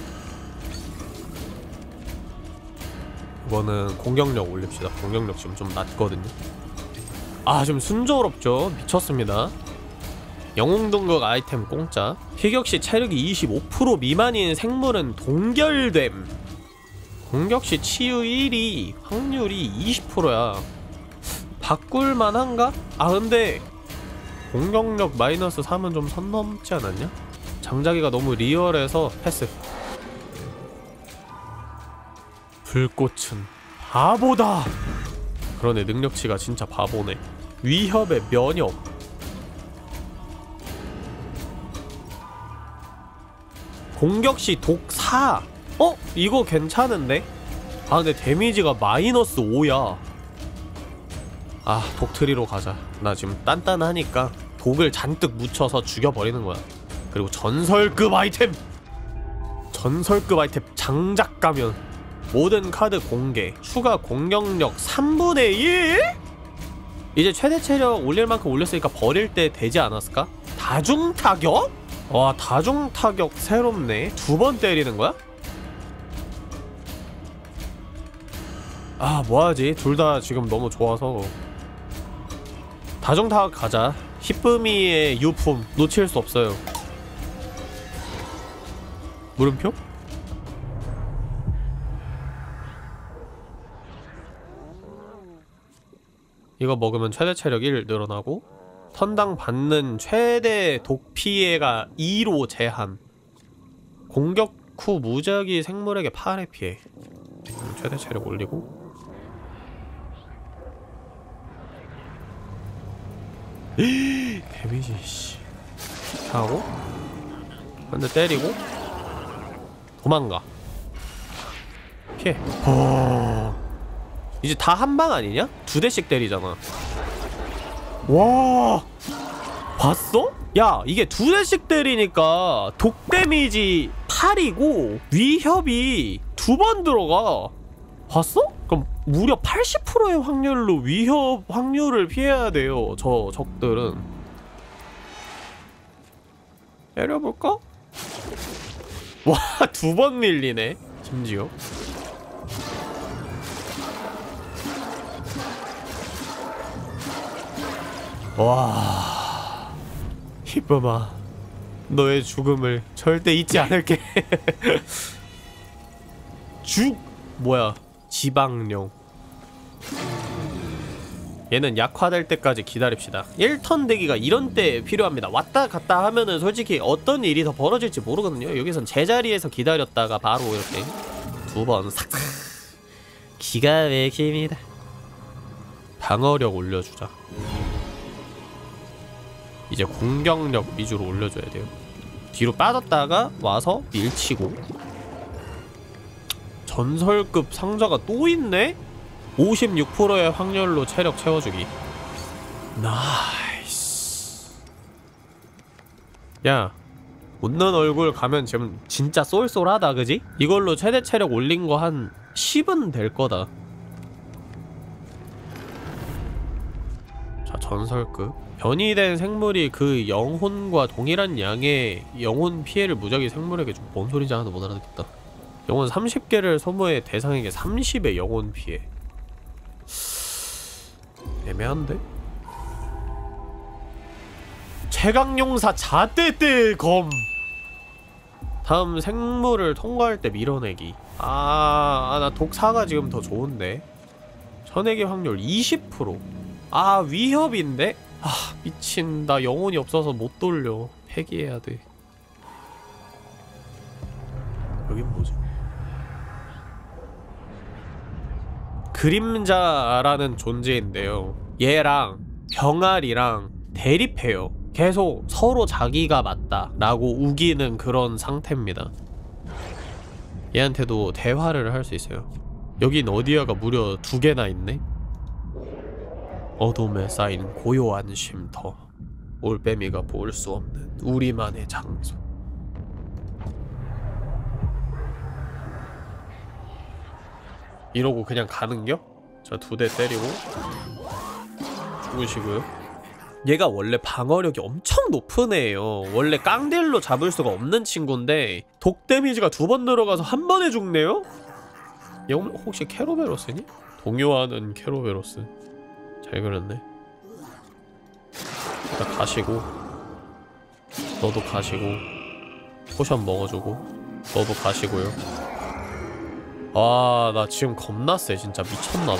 이거는 공격력 올립시다. 공격력 지금 좀 낮거든요. 좀 순조롭죠. 미쳤습니다. 영웅 등급 아이템 공짜. 피격시 체력이 25% 미만인 생물은 동결됨. 공격시 치유 1이 확률이 20%야 바꿀만한가? 근데 공격력 마이너스 3은 좀 선 넘지 않았냐? 장자기가 너무 리얼해서 패스. 불꽃은 바보다. 그러네, 능력치가 진짜 바보네. 위협의 면역. 공격시 독 4. 이거 괜찮은데? 근데 데미지가 마이너스 5야. 독트리로 가자. 나 지금 단단하니까 독을 잔뜩 묻혀서 죽여버리는 거야. 그리고 전설급 아이템! 전설급 아이템 장작 가면. 모든 카드 공개. 추가 공격력 3분의 1? 이제 최대 체력 올릴 만큼 올렸으니까 버릴 때 되지 않았을까? 다중타격? 와, 다중타격 새롭네. 2번 때리는 거야? 뭐하지? 둘 다 지금 너무 좋아서 다중타격 가자. 히쁨이의 유품 놓칠 수 없어요. 물음표? 이거 먹으면 최대 체력 1 늘어나고, 턴당 받는 최대 독 피해가 2로 제한. 공격 후 무작위 생물에게 8의 피해. 최대 체력 올리고. 데미지 씨. 하고 한 대 때리고 도망가. 피해. 이제 다 한 방 아니냐? 2대씩 때리잖아. 와, 봤어? 야, 이게 2대씩 때리니까 독 데미지 8이고 위협이 2번 들어가. 봤어? 그럼 무려 80%의 확률로 위협 확률을 피해야 돼요, 저 적들은. 때려볼까? 와, 2번 밀리네, 심지어. 와, 히쁨아, 너의 죽음을 절대 잊지 않을게. 뭐야, 지방령. 얘는 약화될 때까지 기다립시다. 1턴 대기가 이런 때 필요합니다. 왔다 갔다 하면은 솔직히 어떤 일이 더 벌어질지 모르거든요. 여기선 제자리에서 기다렸다가 바로 이렇게 2번 싹싹. 기가 막힙니다. 방어력 올려주자. 이제 공격력 위주로 올려줘야 돼요. 뒤로 빠졌다가 와서 밀치고. 전설급 상자가 또 있네? 56%의 확률로 체력 채워주기. 나이스. 야, 웃는 얼굴 가면 지금 진짜 쏠쏠하다, 그지? 이걸로 최대 체력 올린 거 한 10은 될 거다. 자, 전설급. 변이된 생물이 그 영혼과 동일한 양의 영혼 피해를 무작위 생물에게 좀 뭔 소리인지 하나도 못 알아듣겠다. 영혼 30개를 소모해 대상에게 30의 영혼 피해. 애매한데? 최강용사 자떼떼 검. 다음 생물을 통과할 때 밀어내기. 나 독사가 지금 더 좋은데. 전해기 확률 20%. 위협인데? 미친. 나 영혼이 없어서 못 돌려. 폐기해야 돼. 여긴 뭐지? 그림자라는 존재인데요. 얘랑 병아리랑 대립해요. 계속 서로 자기가 맞다 라고 우기는 그런 상태입니다. 얘한테도 대화를 할 수 있어요. 여긴 어디야가 무려 2개나 있네? 어둠에 쌓인 고요한 쉼터, 올빼미가 볼 수 없는 우리만의 장소. 이러고 그냥 가는겨? 자, 2대 때리고 죽으시고요. 얘가 원래 방어력이 엄청 높은 애예요. 원래 깡딜로 잡을 수가 없는 친구인데 독 데미지가 2번 들어가서 한 번에 죽네요? 얘 혹시 케로베로스니? 동요하는 케로베로스. 잘 그렸네. 일단 가시고, 너도 가시고, 포션 먹어주고, 너도 가시고요. 아, 나 지금 겁나 쎄. 진짜 미쳤나봐.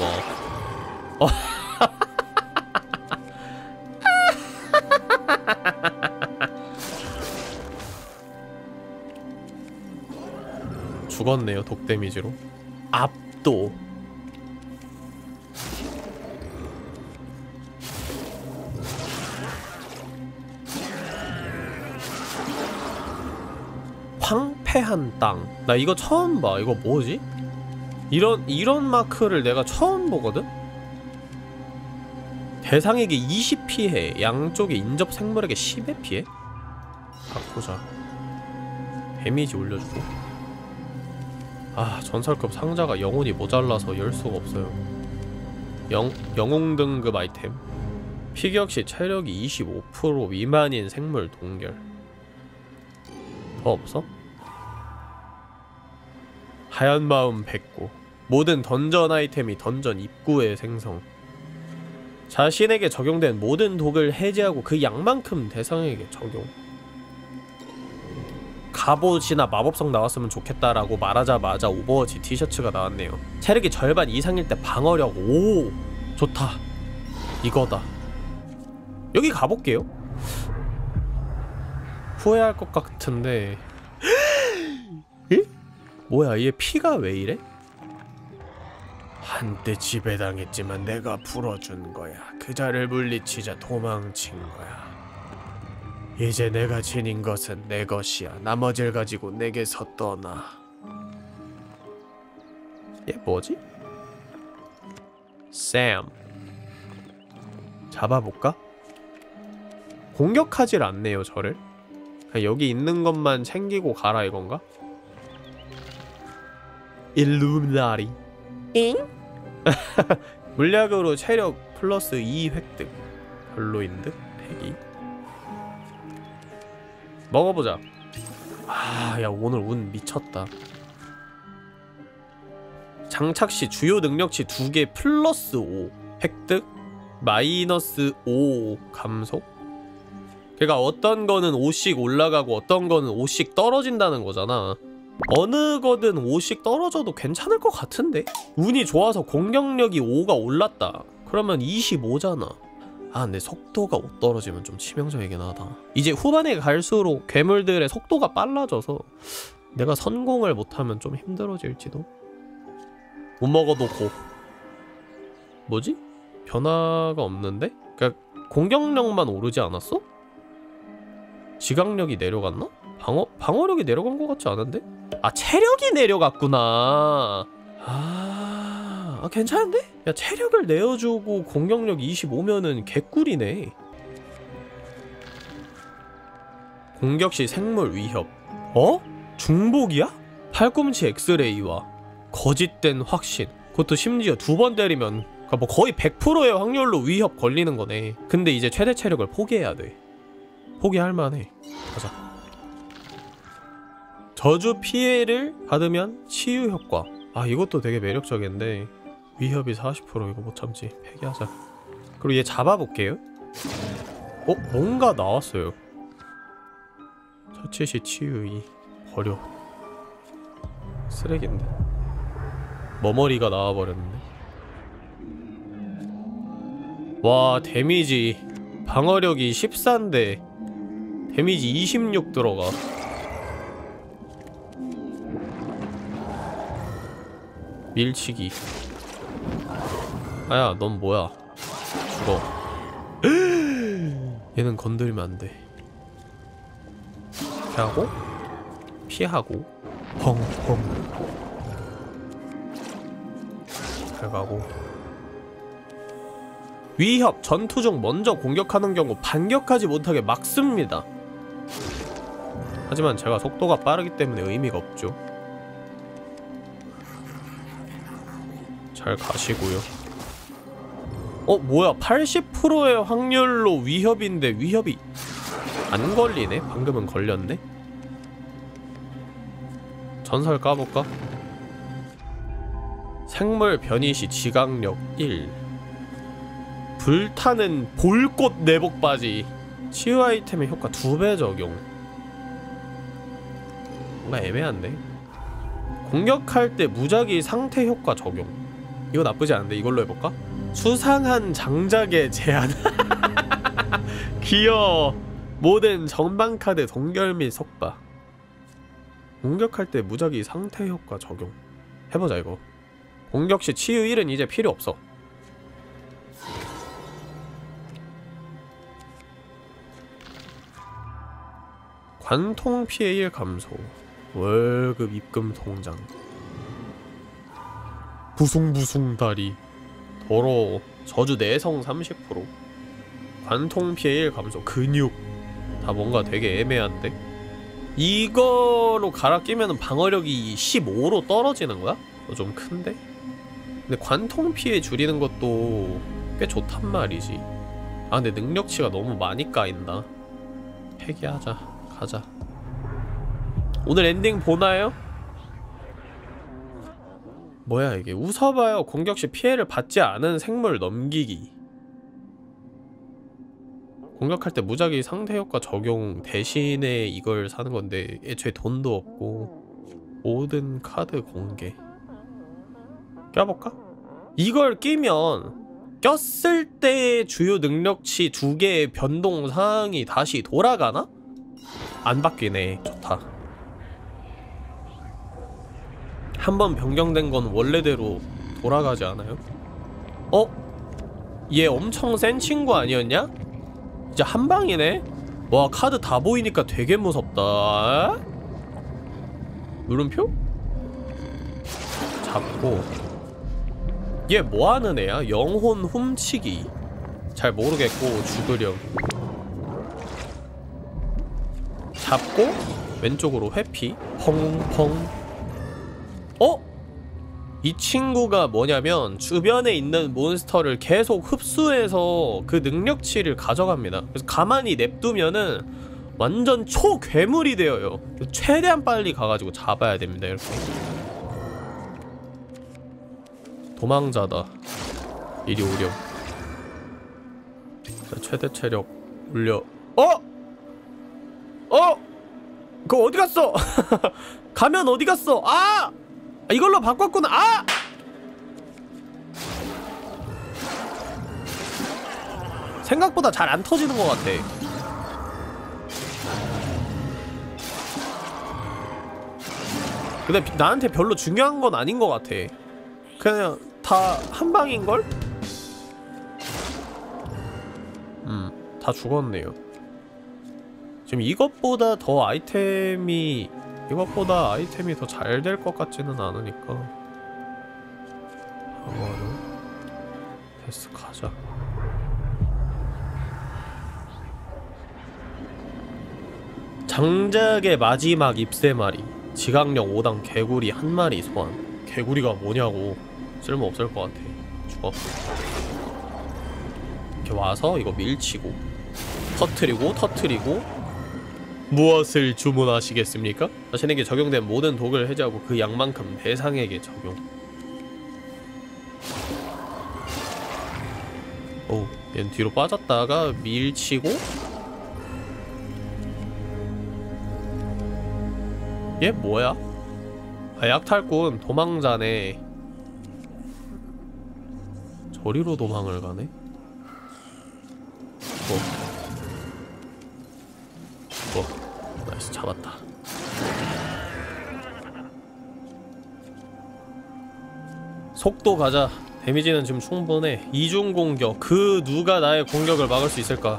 죽었네요, 독 데미지로. 압도. 황폐한 땅. 나 이거 처음 봐. 이거 뭐지? 이런 마크를 내가 처음 보거든? 대상에게 20피해, 양쪽에 인접 생물에게 10의 피해? 바꾸자. 데미지 올려주고. 아, 전설급 상자가 영혼이 모자라서 열 수가 없어요. 영웅 등급 아이템. 피격시 체력이 25% 미만인 생물 동결. 더 없어? 하얀 마음 백구. 모든 던전 아이템이 던전 입구에 생성. 자신에게 적용된 모든 독을 해제하고 그 양만큼 대상에게 적용. 갑옷이나 마법성 나왔으면 좋겠다라고 말하자마자 오버워치 티셔츠가 나왔네요. 체력이 절반 이상일 때 방어력 5. 좋다. 이거다. 여기 가볼게요. 후회할 것 같은데. 에? 뭐야, 얘 피가 왜 이래? 한때 지배당했지만 내가 풀어준 거야. 그자를 물리치자 도망친 거야. 이제 내가 지닌 것은 내 것이야. 나머지를 가지고 내게서 떠나. 얘 뭐지? 샘. 잡아볼까? 공격하질 않네요, 저를. 그냥 여기 있는 것만 챙기고 가라 이건가? 일루미나리. 잉? 물약으로 체력 플러스 2 획득. 별로인 듯? 대기. 먹어보자. 아, 야, 오늘 운 미쳤다. 장착시 주요 능력치 2개 플러스 5 획득, 마이너스 5 감속. 그러니까 어떤 거는 5씩 올라가고 어떤 거는 5씩 떨어진다는 거잖아. 어느 거든 5씩 떨어져도 괜찮을 것 같은데? 운이 좋아서 공격력이 5가 올랐다. 그러면 25잖아. 아, 근데 속도가 5 떨어지면 좀 치명적이긴 하다. 이제 후반에 갈수록 괴물들의 속도가 빨라져서 내가 선공을 못하면 좀 힘들어질지도. 못 먹어도 고. 뭐지? 변화가 없는데? 그니까 공격력만 오르지 않았어? 지각력이 내려갔나? 방어력이 내려간 것 같지 않은데? 아, 체력이 내려갔구나. 아, 괜찮은데? 야, 체력을 내어주고 공격력 25면은 개꿀이네. 공격시 생물 위협. 어? 중복이야? 팔꿈치 엑스레이와 거짓된 확신. 그것도 심지어 2번 때리면, 그러니까 뭐 거의 100%의 확률로 위협 걸리는 거네. 근데 이제 최대 체력을 포기해야 돼. 포기할 만해. 가자. 저주 피해를 받으면 치유 효과. 아, 이것도 되게 매력적인데 위협이 40% 이거 못 참지. 폐기하자. 그리고 얘 잡아볼게요. 뭔가 나왔어요. 처치 시 치유 2. 버려. 쓰레기인데. 머머리가 나와버렸는데. 와, 데미지 방어력이 14인데 데미지 26 들어가. 밀치기. 아야, 넌 뭐야? 죽어. 얘는 건드리면 안 돼. 피하고, 피하고, 펑펑. 잘 가고. 위협, 전투 중 먼저 공격하는 경우 반격하지 못하게 막습니다. 하지만 제가 속도가 빠르기 때문에 의미가 없죠. 잘 가시고요. 뭐야, 80%의 확률로 위협인데 위협이 안 걸리네? 방금은 걸렸네? 전설 까볼까? 생물 변이 시 지각력 1. 불타는 볼꽃 내복 바지. 치유 아이템의 효과 2배 적용. 뭔가 애매한데? 공격할 때 무작위 상태 효과 적용. 이거 나쁘지 않은데 이걸로 해볼까? 수상한 장작의 제한. 귀여워. 모든 전방카드 동결 및 속박. 공격할 때 무작위 상태 효과 적용. 해보자 이거. 공격시 치유 1은 이제 필요 없어. 관통 피해 1 감소. 월급 입금 통장. 부숭부숭 다리. 더러워. 저주 내성 30%. 관통 피해 1 감소. 근육. 다 뭔가 되게 애매한데? 이거로 갈아 끼면은 방어력이 15로 떨어지는 거야? 좀 큰데? 근데 관통 피해 줄이는 것도 꽤 좋단 말이지. 아 근데 능력치가 너무 많이 까인다. 폐기하자. 가자. 오늘 엔딩 보나요? 뭐야 이게. 웃어봐요. 공격시 피해를 받지 않은 생물 넘기기. 공격할 때 무작위 상대 효과 적용 대신에 이걸 사는 건데 애초에 돈도 없고. 모든 카드 공개. 껴볼까? 이걸 끼면 꼈을 때 주요 능력치 2개의 변동 사항이 다시 돌아가나? 안 바뀌네. 좋다. 한번 변경된 건 원래대로 돌아가지 않아요? 얘 엄청 센 친구 아니었냐? 이제 한방이네? 와 카드 다 보이니까 되게 무섭다. 물음표? 잡고. 얘 뭐하는 애야? 영혼 훔치기. 잘 모르겠고 죽으렴. 잡고 왼쪽으로 회피. 펑펑. 이 친구가 뭐냐면 주변에 있는 몬스터를 계속 흡수해서 그 능력치를 가져갑니다. 그래서 가만히 냅두면은 완전 초괴물이 되어요. 최대한 빨리 가가지고 잡아야 됩니다. 이렇게. 도망자다. 이리 오렴. 자, 최대 체력 올려. 그거 어디 갔어? 가면 어디 갔어? 이걸로 바꿨구나. 생각보다 잘 안 터지는 것 같아. 근데 나한테 별로 중요한 건 아닌 것 같아. 그냥 다 한방인걸? 다 죽었네요. 지금 이것보다 아이템이 더 잘 될 것 같지는 않으니까. 방어로 됐어. 가자. 장작의 마지막 잎새마리. 지각력 5당 개구리 1마리 소환. 개구리가 뭐냐고. 쓸모없을 것 같아. 죽어. 이렇게 와서 이거 밀치고 터트리고 무엇을 주문하시겠습니까? 자신에게 적용된 모든 독을 해제하고 그 양만큼 대상에게 적용. 얘는 뒤로 빠졌다가 밀치고. 얘 뭐야? 약탈꾼 도망자네. 저리로 도망을 가네? 나이스. 잡았다. 속도 가자. 데미지는 지금 충분해. 이중 공격. 그 누가 나의 공격을 막을 수 있을까?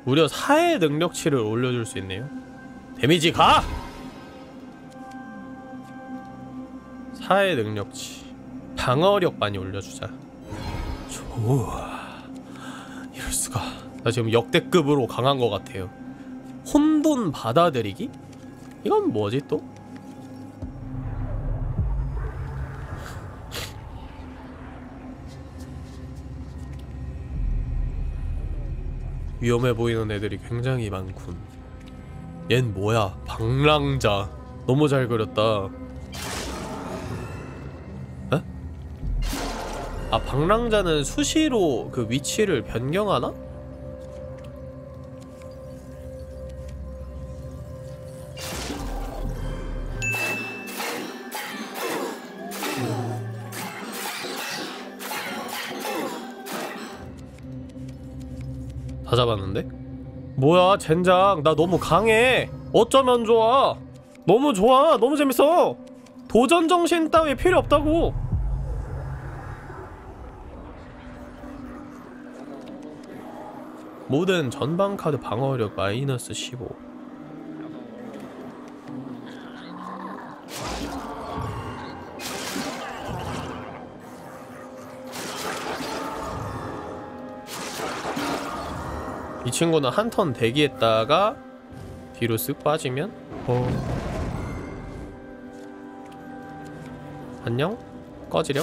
무려 4의 능력치를 올려줄 수 있네요. 데미지 가! 4의 능력치 방어력 많이 올려주자. 좋아. 이럴수가. 나 지금 역대급으로 강한 것 같아요. 혼돈 받아들이기? 이건 뭐지 또? 위험해 보이는 애들이 굉장히 많군. 얜 뭐야? 방랑자. 너무 잘 그렸다. 에? 아, 방랑자는 수시로 그 위치를 변경하나? 다 잡았는데? 뭐야 젠장, 나 너무 강해. 어쩌면 좋아. 너무 좋아. 너무 재밌어. 도전정신 따위 필요 없다고. 모든 전방카드 방어력 마이너스 15. 이 친구는 한 턴 대기했다가 뒤로 쓱 빠지면 안녕? 꺼지렴?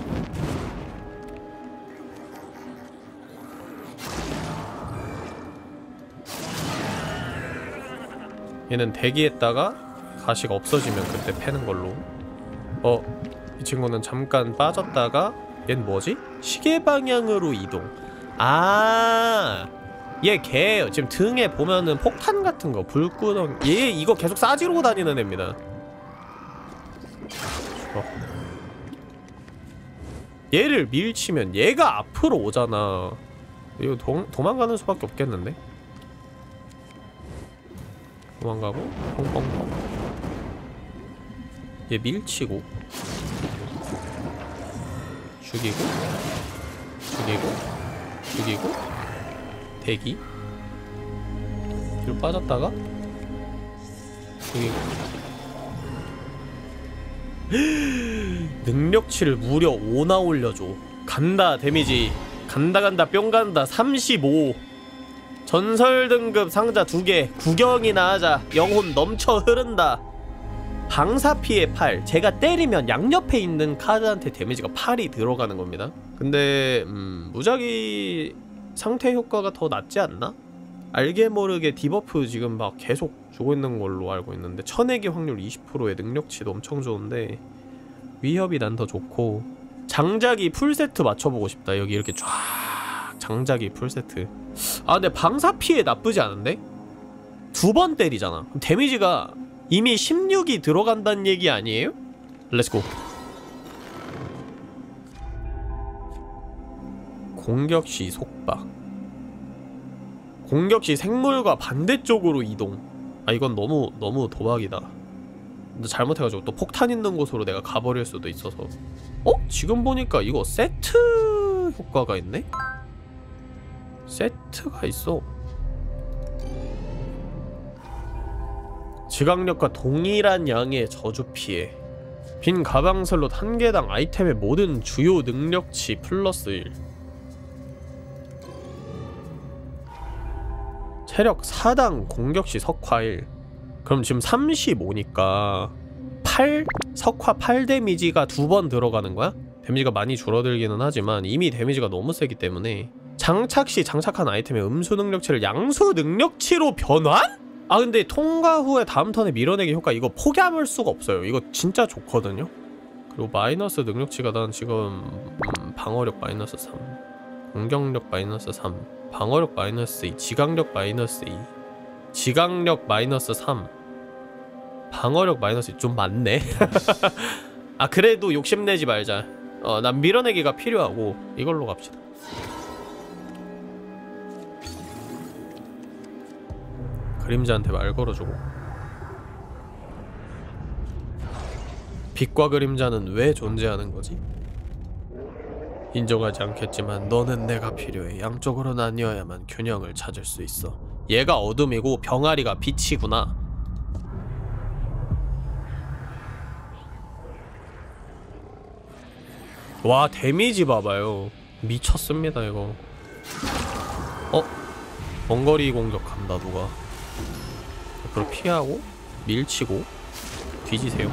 얘는 대기했다가 가식 없어지면 그때 패는 걸로. 이 친구는 잠깐 빠졌다가 얜 뭐지? 시계 방향으로 이동. 아, 얘 걔 지금 등에 보면은 폭탄 같은 거, 불구덩이. 얘 이거 계속 싸지르고 다니는 애입니다. 얘를 밀치면 얘가 앞으로 오잖아. 이거 도망가는 수밖에 없겠는데? 도망가고 펑펑펑. 얘 밀치고 죽이고 죽이고 죽이고 대기. 뒤로 빠졌다가 죽이고. 능력치를 무려 5나 올려줘. 간다 데미지. 간다 뿅 간다. 35. 전설 등급 상자 2개. 구경이나 하자. 영혼 넘쳐 흐른다. 방사 피해 8. 제가 때리면 양옆에 있는 카드한테 데미지가 8이 들어가는 겁니다. 근데 무작위 상태 효과가 더 낫지 않나? 알게 모르게 디버프 지금 막 계속 주고 있는 걸로 알고 있는데, 쳐내기 확률 20%의 능력치도 엄청 좋은데 위협이 난 더 좋고. 장작이 풀세트 맞춰보고 싶다. 여기 이렇게 쫙 장작이 풀세트. 아 근데 방사 피해 나쁘지 않은데? 2번 때리잖아. 그럼 데미지가 이미 16이 들어간다는 얘기 아니에요? 렛츠고. 공격시 속박. 공격시 생물과 반대쪽으로 이동. 아 이건 너무 도박이다. 근데 잘못해가지고 또 폭탄 있는 곳으로 내가 가버릴 수도 있어서. 지금 보니까 이거 세트 효과가 있네? 세트가 있어. 지각력과 동일한 양의 저주 피해. 빈 가방 슬롯 1개당 아이템의 모든 주요 능력치 플러스 1. 체력 4당 공격시 석화 1. 그럼 지금 35니까 8? 석화 8 데미지가 2번 들어가는 거야? 데미지가 많이 줄어들기는 하지만 이미 데미지가 너무 세기 때문에. 장착시 장착한 아이템의 음수 능력치를 양수 능력치로 변환? 아 근데 통과 후에 다음 턴에 밀어내기 효과 이거 포기할 수가 없어요. 이거 진짜 좋거든요. 그리고 마이너스 능력치가 난 지금 방어력 마이너스 3, 공격력 마이너스 3, 방어력 마이너스 2, 지각력 마이너스 2, 지각력 마이너스 3, 방어력 마이너스 2. 좀 많네. 아 그래도 욕심내지 말자. 난 밀어내기가 필요하고 이걸로 갑시다. 그림자한테 말 걸어주고. 빛과 그림자는 왜 존재하는 거지? 인정하지 않겠지만 너는 내가 필요해. 양쪽으로 나뉘어야만 균형을 찾을 수 있어. 얘가 어둠이고 병아리가 빛이구나. 와, 데미지 봐봐요. 미쳤습니다 이거. 원거리 공격한다 누가. 옆으로 피하고 밀치고 뒤지세요.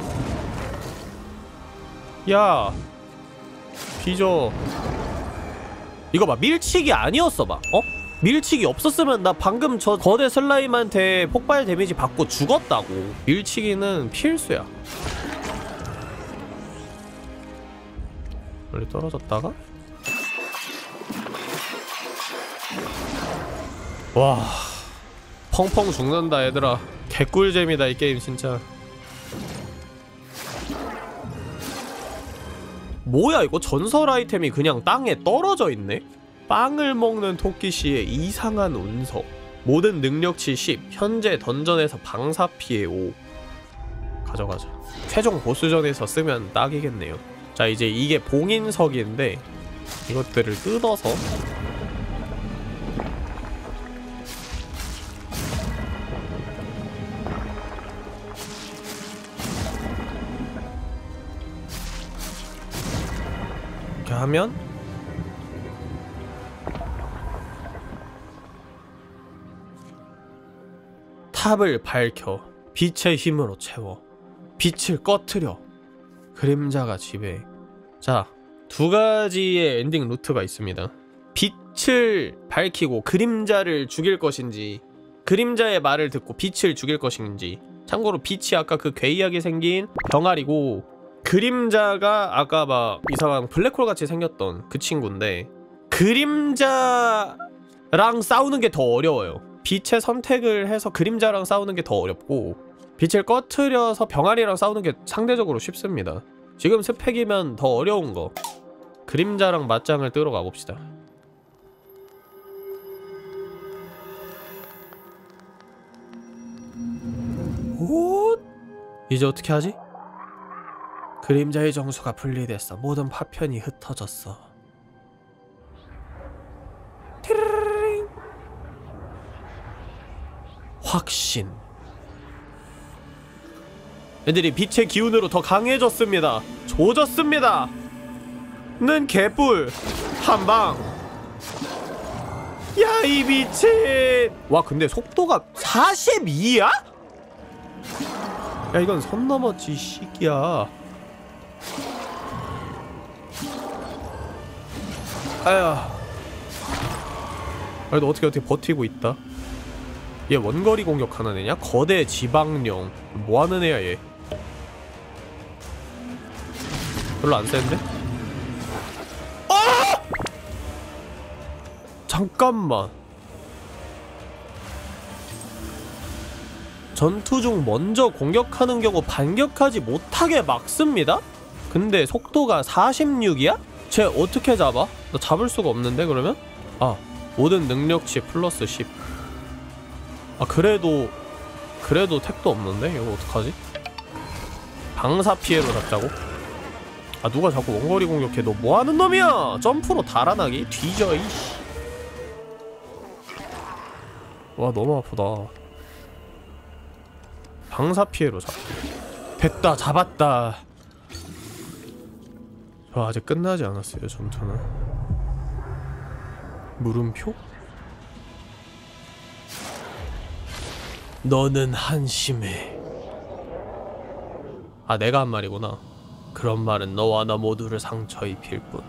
야 뒤져. 이거 봐, 밀치기 아니었어 봐. 밀치기 없었으면 나 방금 저 거대 슬라임한테 폭발 데미지 받고 죽었다고. 밀치기는 필수야. 멀리 떨어졌다가 와, 펑펑 죽는다 얘들아. 개꿀잼이다 이 게임 진짜. 뭐야 이거, 전설 아이템이 그냥 땅에 떨어져 있네? 빵을 먹는 토끼씨의 이상한 운석, 모든 능력치 10, 현재 던전에서 방사 피해 5. 가져가자. 최종 보스전에서 쓰면 딱이겠네요. 자, 이제 이게 봉인석인데 이것들을 뜯어서 이렇게 하면 탑을 밝혀 빛의 힘으로 채워 빛을 꺼트려 그림자가 지배해. 자, 두 가지의 엔딩 루트가 있습니다. 빛을 밝히고 그림자를 죽일 것인지, 그림자의 말을 듣고 빛을 죽일 것인지. 참고로 빛이 아까 그 괴이하게 생긴 병아리고, 그림자가 아까 막 이상한 블랙홀 같이 생겼던 그 친구인데, 그림자랑 싸우는 게 더 어려워요. 빛의 선택을 해서 그림자랑 싸우는 게 더 어렵고, 빛을 꺼트려서 병아리랑 싸우는 게 상대적으로 쉽습니다. 지금 스펙이면 더 어려운 거, 그림자랑 맞짱을 뜨러 가봅시다. 오? 이제 어떻게 하지? 그림자의 정수가 분리됐어. 모든 파편이 흩어졌어. 티르르르. 확신. 애들이 빛의 기운으로 더 강해졌습니다. 조졌습니다. 는 개뿔 한방. 야 이 미친. 와 근데 속도가 42야? 야 이건 선 넘었지 시기야. 아야. 그래도 어떻게 버티고 있다. 얘 원거리 공격하는 애냐? 거대 지방령. 뭐하는 애야 얘. 별로 안 센데? 잠깐만. 전투 중 먼저 공격하는 경우 반격하지 못하게 막습니다? 근데 속도가 46이야? 쟤 어떻게 잡아? 나 잡을 수가 없는데 그러면? 아, 모든 능력치 플러스 10. 아 그래도 택도 없는데? 이거 어떡하지? 방사 피해로 잡자고? 아 누가 자꾸 원거리 공격해. 너 뭐하는 놈이야? 점프로 달아나기? 뒤져 이씨. 와 너무 아프다. 방사 피해로 잡. 됐다 잡았다. 저 아직 끝나지 않았어요 전투는. 물음표? 너는 한심해. 아 내가 한 말이구나. 그런 말은 너와 나 모두를 상처 입힐 뿐.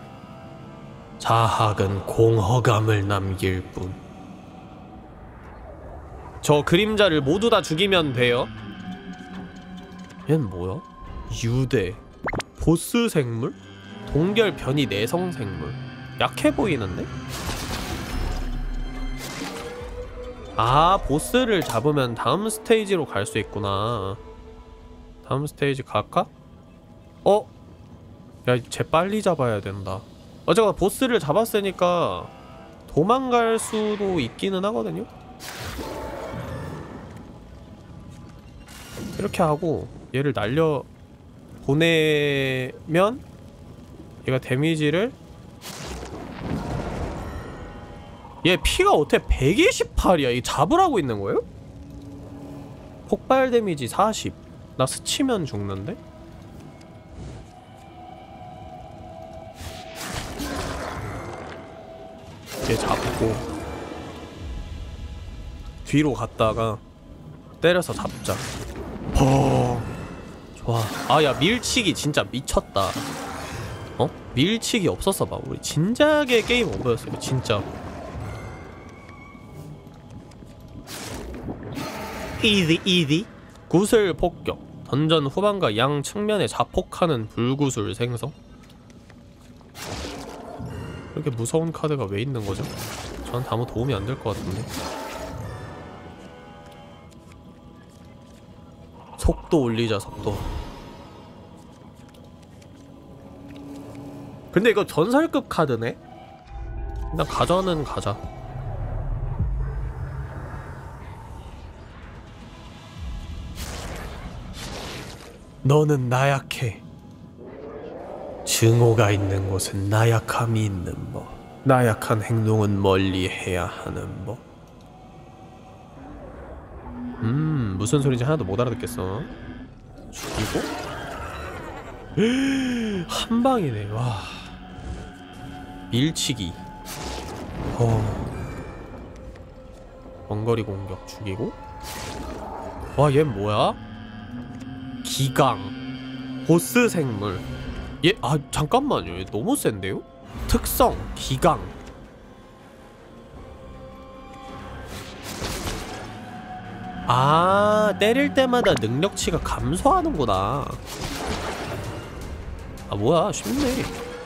자학은 공허감을 남길 뿐. 저 그림자를 모두 다 죽이면 돼요. 얜 뭐야? 유대 보스 생물? 동결 변이 내성 생물. 약해 보이는데? 아 보스를 잡으면 다음 스테이지로 갈 수 있구나. 다음 스테이지 갈까? 야 쟤 빨리 잡아야 된다. 어쨌거나 보스를 잡았으니까 도망갈 수도 있기는 하거든요? 이렇게 하고 얘를 날려 보내면 얘가 데미지를 얘 피가 어떻게 128이야? 이게 잡으라고 있는 거예요? 폭발 데미지 40. 나 스치면 죽는데? 얘 잡고 뒤로 갔다가 때려서 잡자. 좋아. 아, 야, 밀치기 진짜 미쳤다. 어? 밀치기 없었어 봐. 우리 진작에 게임 오버였어요. 진짜. 이디 구슬 폭격. 던전 후반과 양 측면에 자폭하는 불구슬 생성. 이렇게 무서운 카드가 왜 있는 거죠? 저한테 아무 도움이 안 될 것 같은데. 속도 올리자, 속도. 근데 이거 전설급 카드네? 일단 가전은 가자. 너는 나약해. 증오가 있는 곳은 나약함이 있는 법. 나약한 행동은 멀리해야 하는 법. 무슨 소리인지 하나도 못 알아듣겠어. 죽이고? 한 방이네. 와. 밀치기. 원거리 공격 죽이고. 와, 얘 뭐야? 기강. 보스 생물. 얘, 아, 잠깐만요. 얘 너무 센데요? 특성, 기강. 아, 때릴 때마다 능력치가 감소하는구나. 아, 뭐야, 쉽네.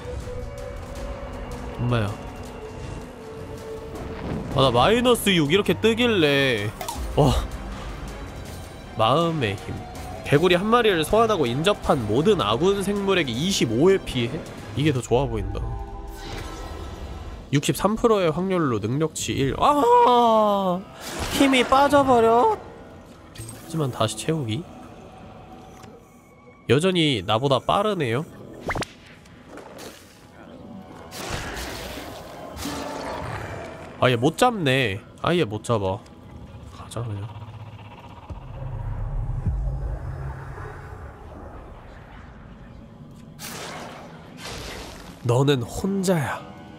엄마야. 아, 나 마이너스 6 이렇게 뜨길래. 와. 마음의 힘. 개구리 한 마리를 소환하고 인접한 모든 아군 생물에게 25의 피해? 이게 더 좋아 보인다. 63%의 확률로 능력치 1. 아, 힘이 빠져버려. 하지만 다시 채우기. 여전히 나보다 빠르네요. 아얘 못 잡네. 아예 못 잡아. 가자 그냥. 너는 혼자야.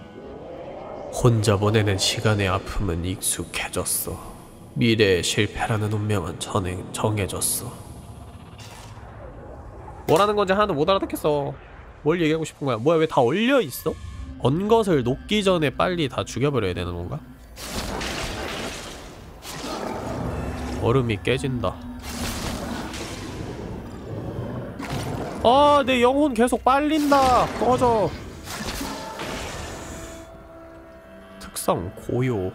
혼자 보내는 시간의 아픔은 익숙해졌어. 미래의 실패라는 운명은 정해졌어. 뭐라는 건지 하나도 못 알아듣겠어. 뭘 얘기하고 싶은 거야? 뭐야, 왜 다 얼려있어? 언 것을 녹기 전에 빨리 다 죽여버려야 되는 건가? 얼음이 깨진다. 아, 내 영혼 계속 빨린다. 꺼져. 특성 고요.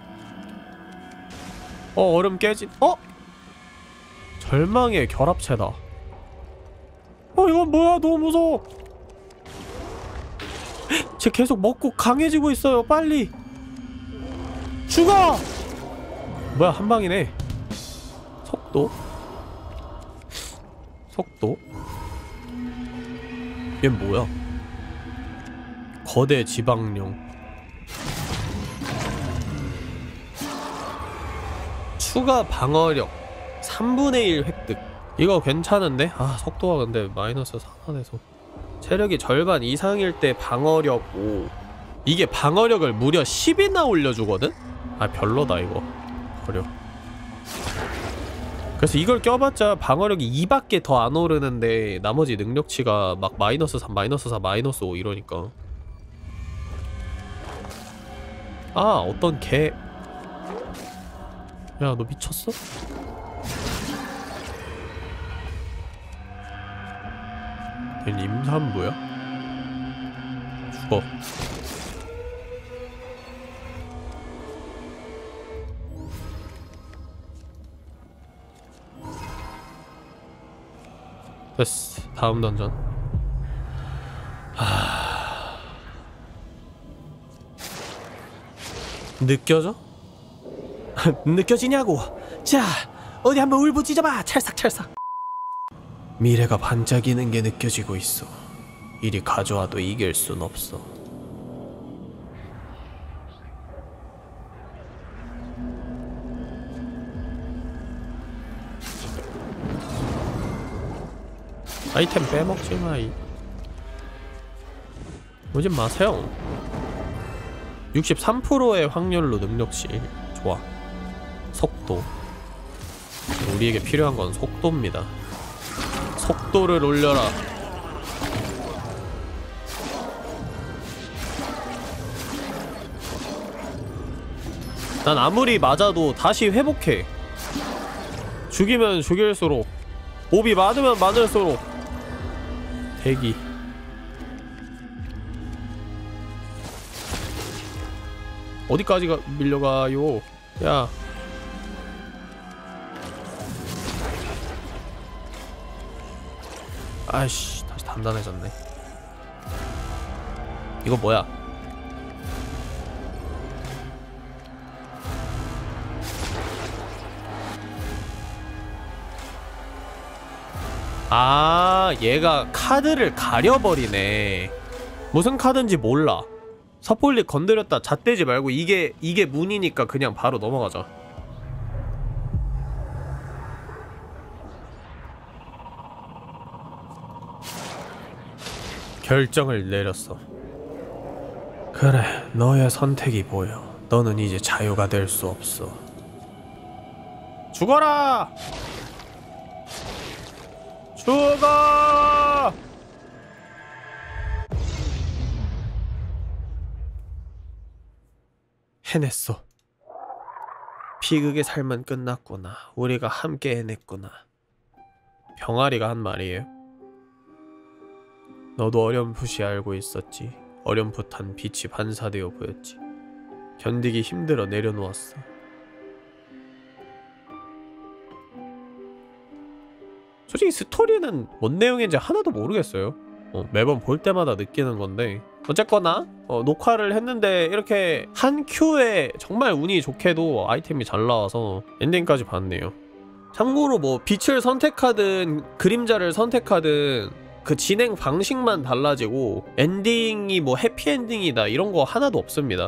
얼음 깨진. 절망의 결합체다. 이건 뭐야? 너무 무서워. 쟤 계속 먹고 강해지고 있어요. 빨리 죽어. 뭐야, 한 방이네. 속도. 얘 뭐야? 거대 지방령. 추가 방어력 3분의 1 획득. 이거 괜찮은데? 아, 속도가 근데 마이너스 4가 돼서. 체력이 절반 이상일 때 방어력 5. 이게 방어력을 무려 10이나 올려주거든? 아, 별로다 이거. 버려. 그래서 이걸 껴봤자 방어력이 2밖에 더 안 오르는데 나머지 능력치가 막 마이너스 3, 마이너스 4, 마이너스 5 이러니까. 아, 어떤 개. 야, 너 미쳤어? 얜 임산부야? 죽어. 됐어. 다음 던전. 느껴져? 느껴지냐고. 자, 어디 한번 울부짖어봐. 찰싹찰싹. 미래가 반짝이는 게 느껴지고 있어. 이리 가져와도 이길 순 없어. 아이템 빼먹지마. 오지 마세요. 63%의 확률로 능력치. 좋아. 속도. 우리에게 필요한 건 속도입니다. 속도를 올려라. 난 아무리 맞아도 다시 회복해. 죽이면 죽일수록, 몹이 많으면 많을수록. 대기. 어디까지가 밀려가요? 야. 아이씨, 다시 단단해졌네. 이거 뭐야? 아, 얘가 카드를 가려버리네. 무슨 카드인지 몰라. 섣불리 건드렸다 잣대지 말고 이게 문이니까 그냥 바로 넘어가자. 결정을 내렸어. 그래, 너의 선택이 보여. 너는 이제 자유가 될 수 없어. 죽어라! 죽어! 해냈어. 비극의 삶은 끝났구나. 우리가 함께 해냈구나. 병아리가 한 말이에요. 너도 어렴풋이 알고 있었지. 어렴풋한 빛이 반사되어 보였지. 견디기 힘들어 내려놓았어. 솔직히 스토리는 뭔 내용인지 하나도 모르겠어요. 매번 볼 때마다 느끼는 건데, 어쨌거나 녹화를 했는데 이렇게 한 큐에 정말 운이 좋게도 아이템이 잘 나와서 엔딩까지 봤네요. 참고로 뭐 빛을 선택하든 그림자를 선택하든 그 진행 방식만 달라지고 엔딩이 뭐 해피엔딩이다 이런 거 하나도 없습니다.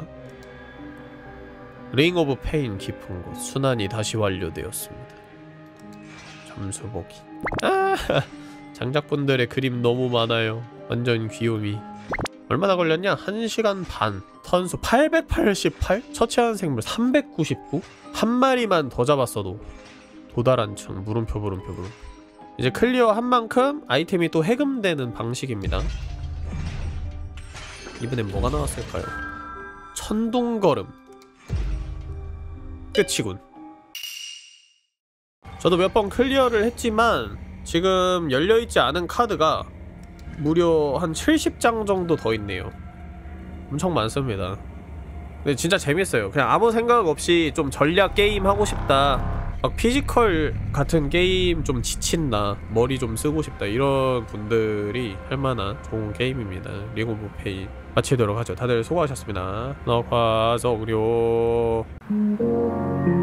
링 오브 페인 깊은 곳. 순환이 다시 완료되었습니다. 점수 보기. 아, 장작분들의 그림 너무 많아요. 완전 귀요미. 얼마나 걸렸냐? 1시간 반. 턴수 888? 처치한 생물 399? 한 마리만 더 잡았어도 도달한 층. 물음표 물음표 물음표. 이제 클리어한 만큼 아이템이 또 해금되는 방식입니다. 이번엔 뭐가 나왔을까요? 천둥걸음. 끝이군. 저도 몇 번 클리어를 했지만 지금 열려있지 않은 카드가 무려 한 70장 정도 더 있네요. 엄청 많습니다. 근데 진짜 재밌어요. 그냥 아무 생각 없이 좀 전략 게임 하고 싶다, 막 피지컬 같은 게임 좀 지친다, 머리 좀 쓰고 싶다, 이런 분들이 할만한 좋은 게임입니다. 링 오브 페인 마치도록 하죠. 다들 수고하셨습니다. 녹화 종료.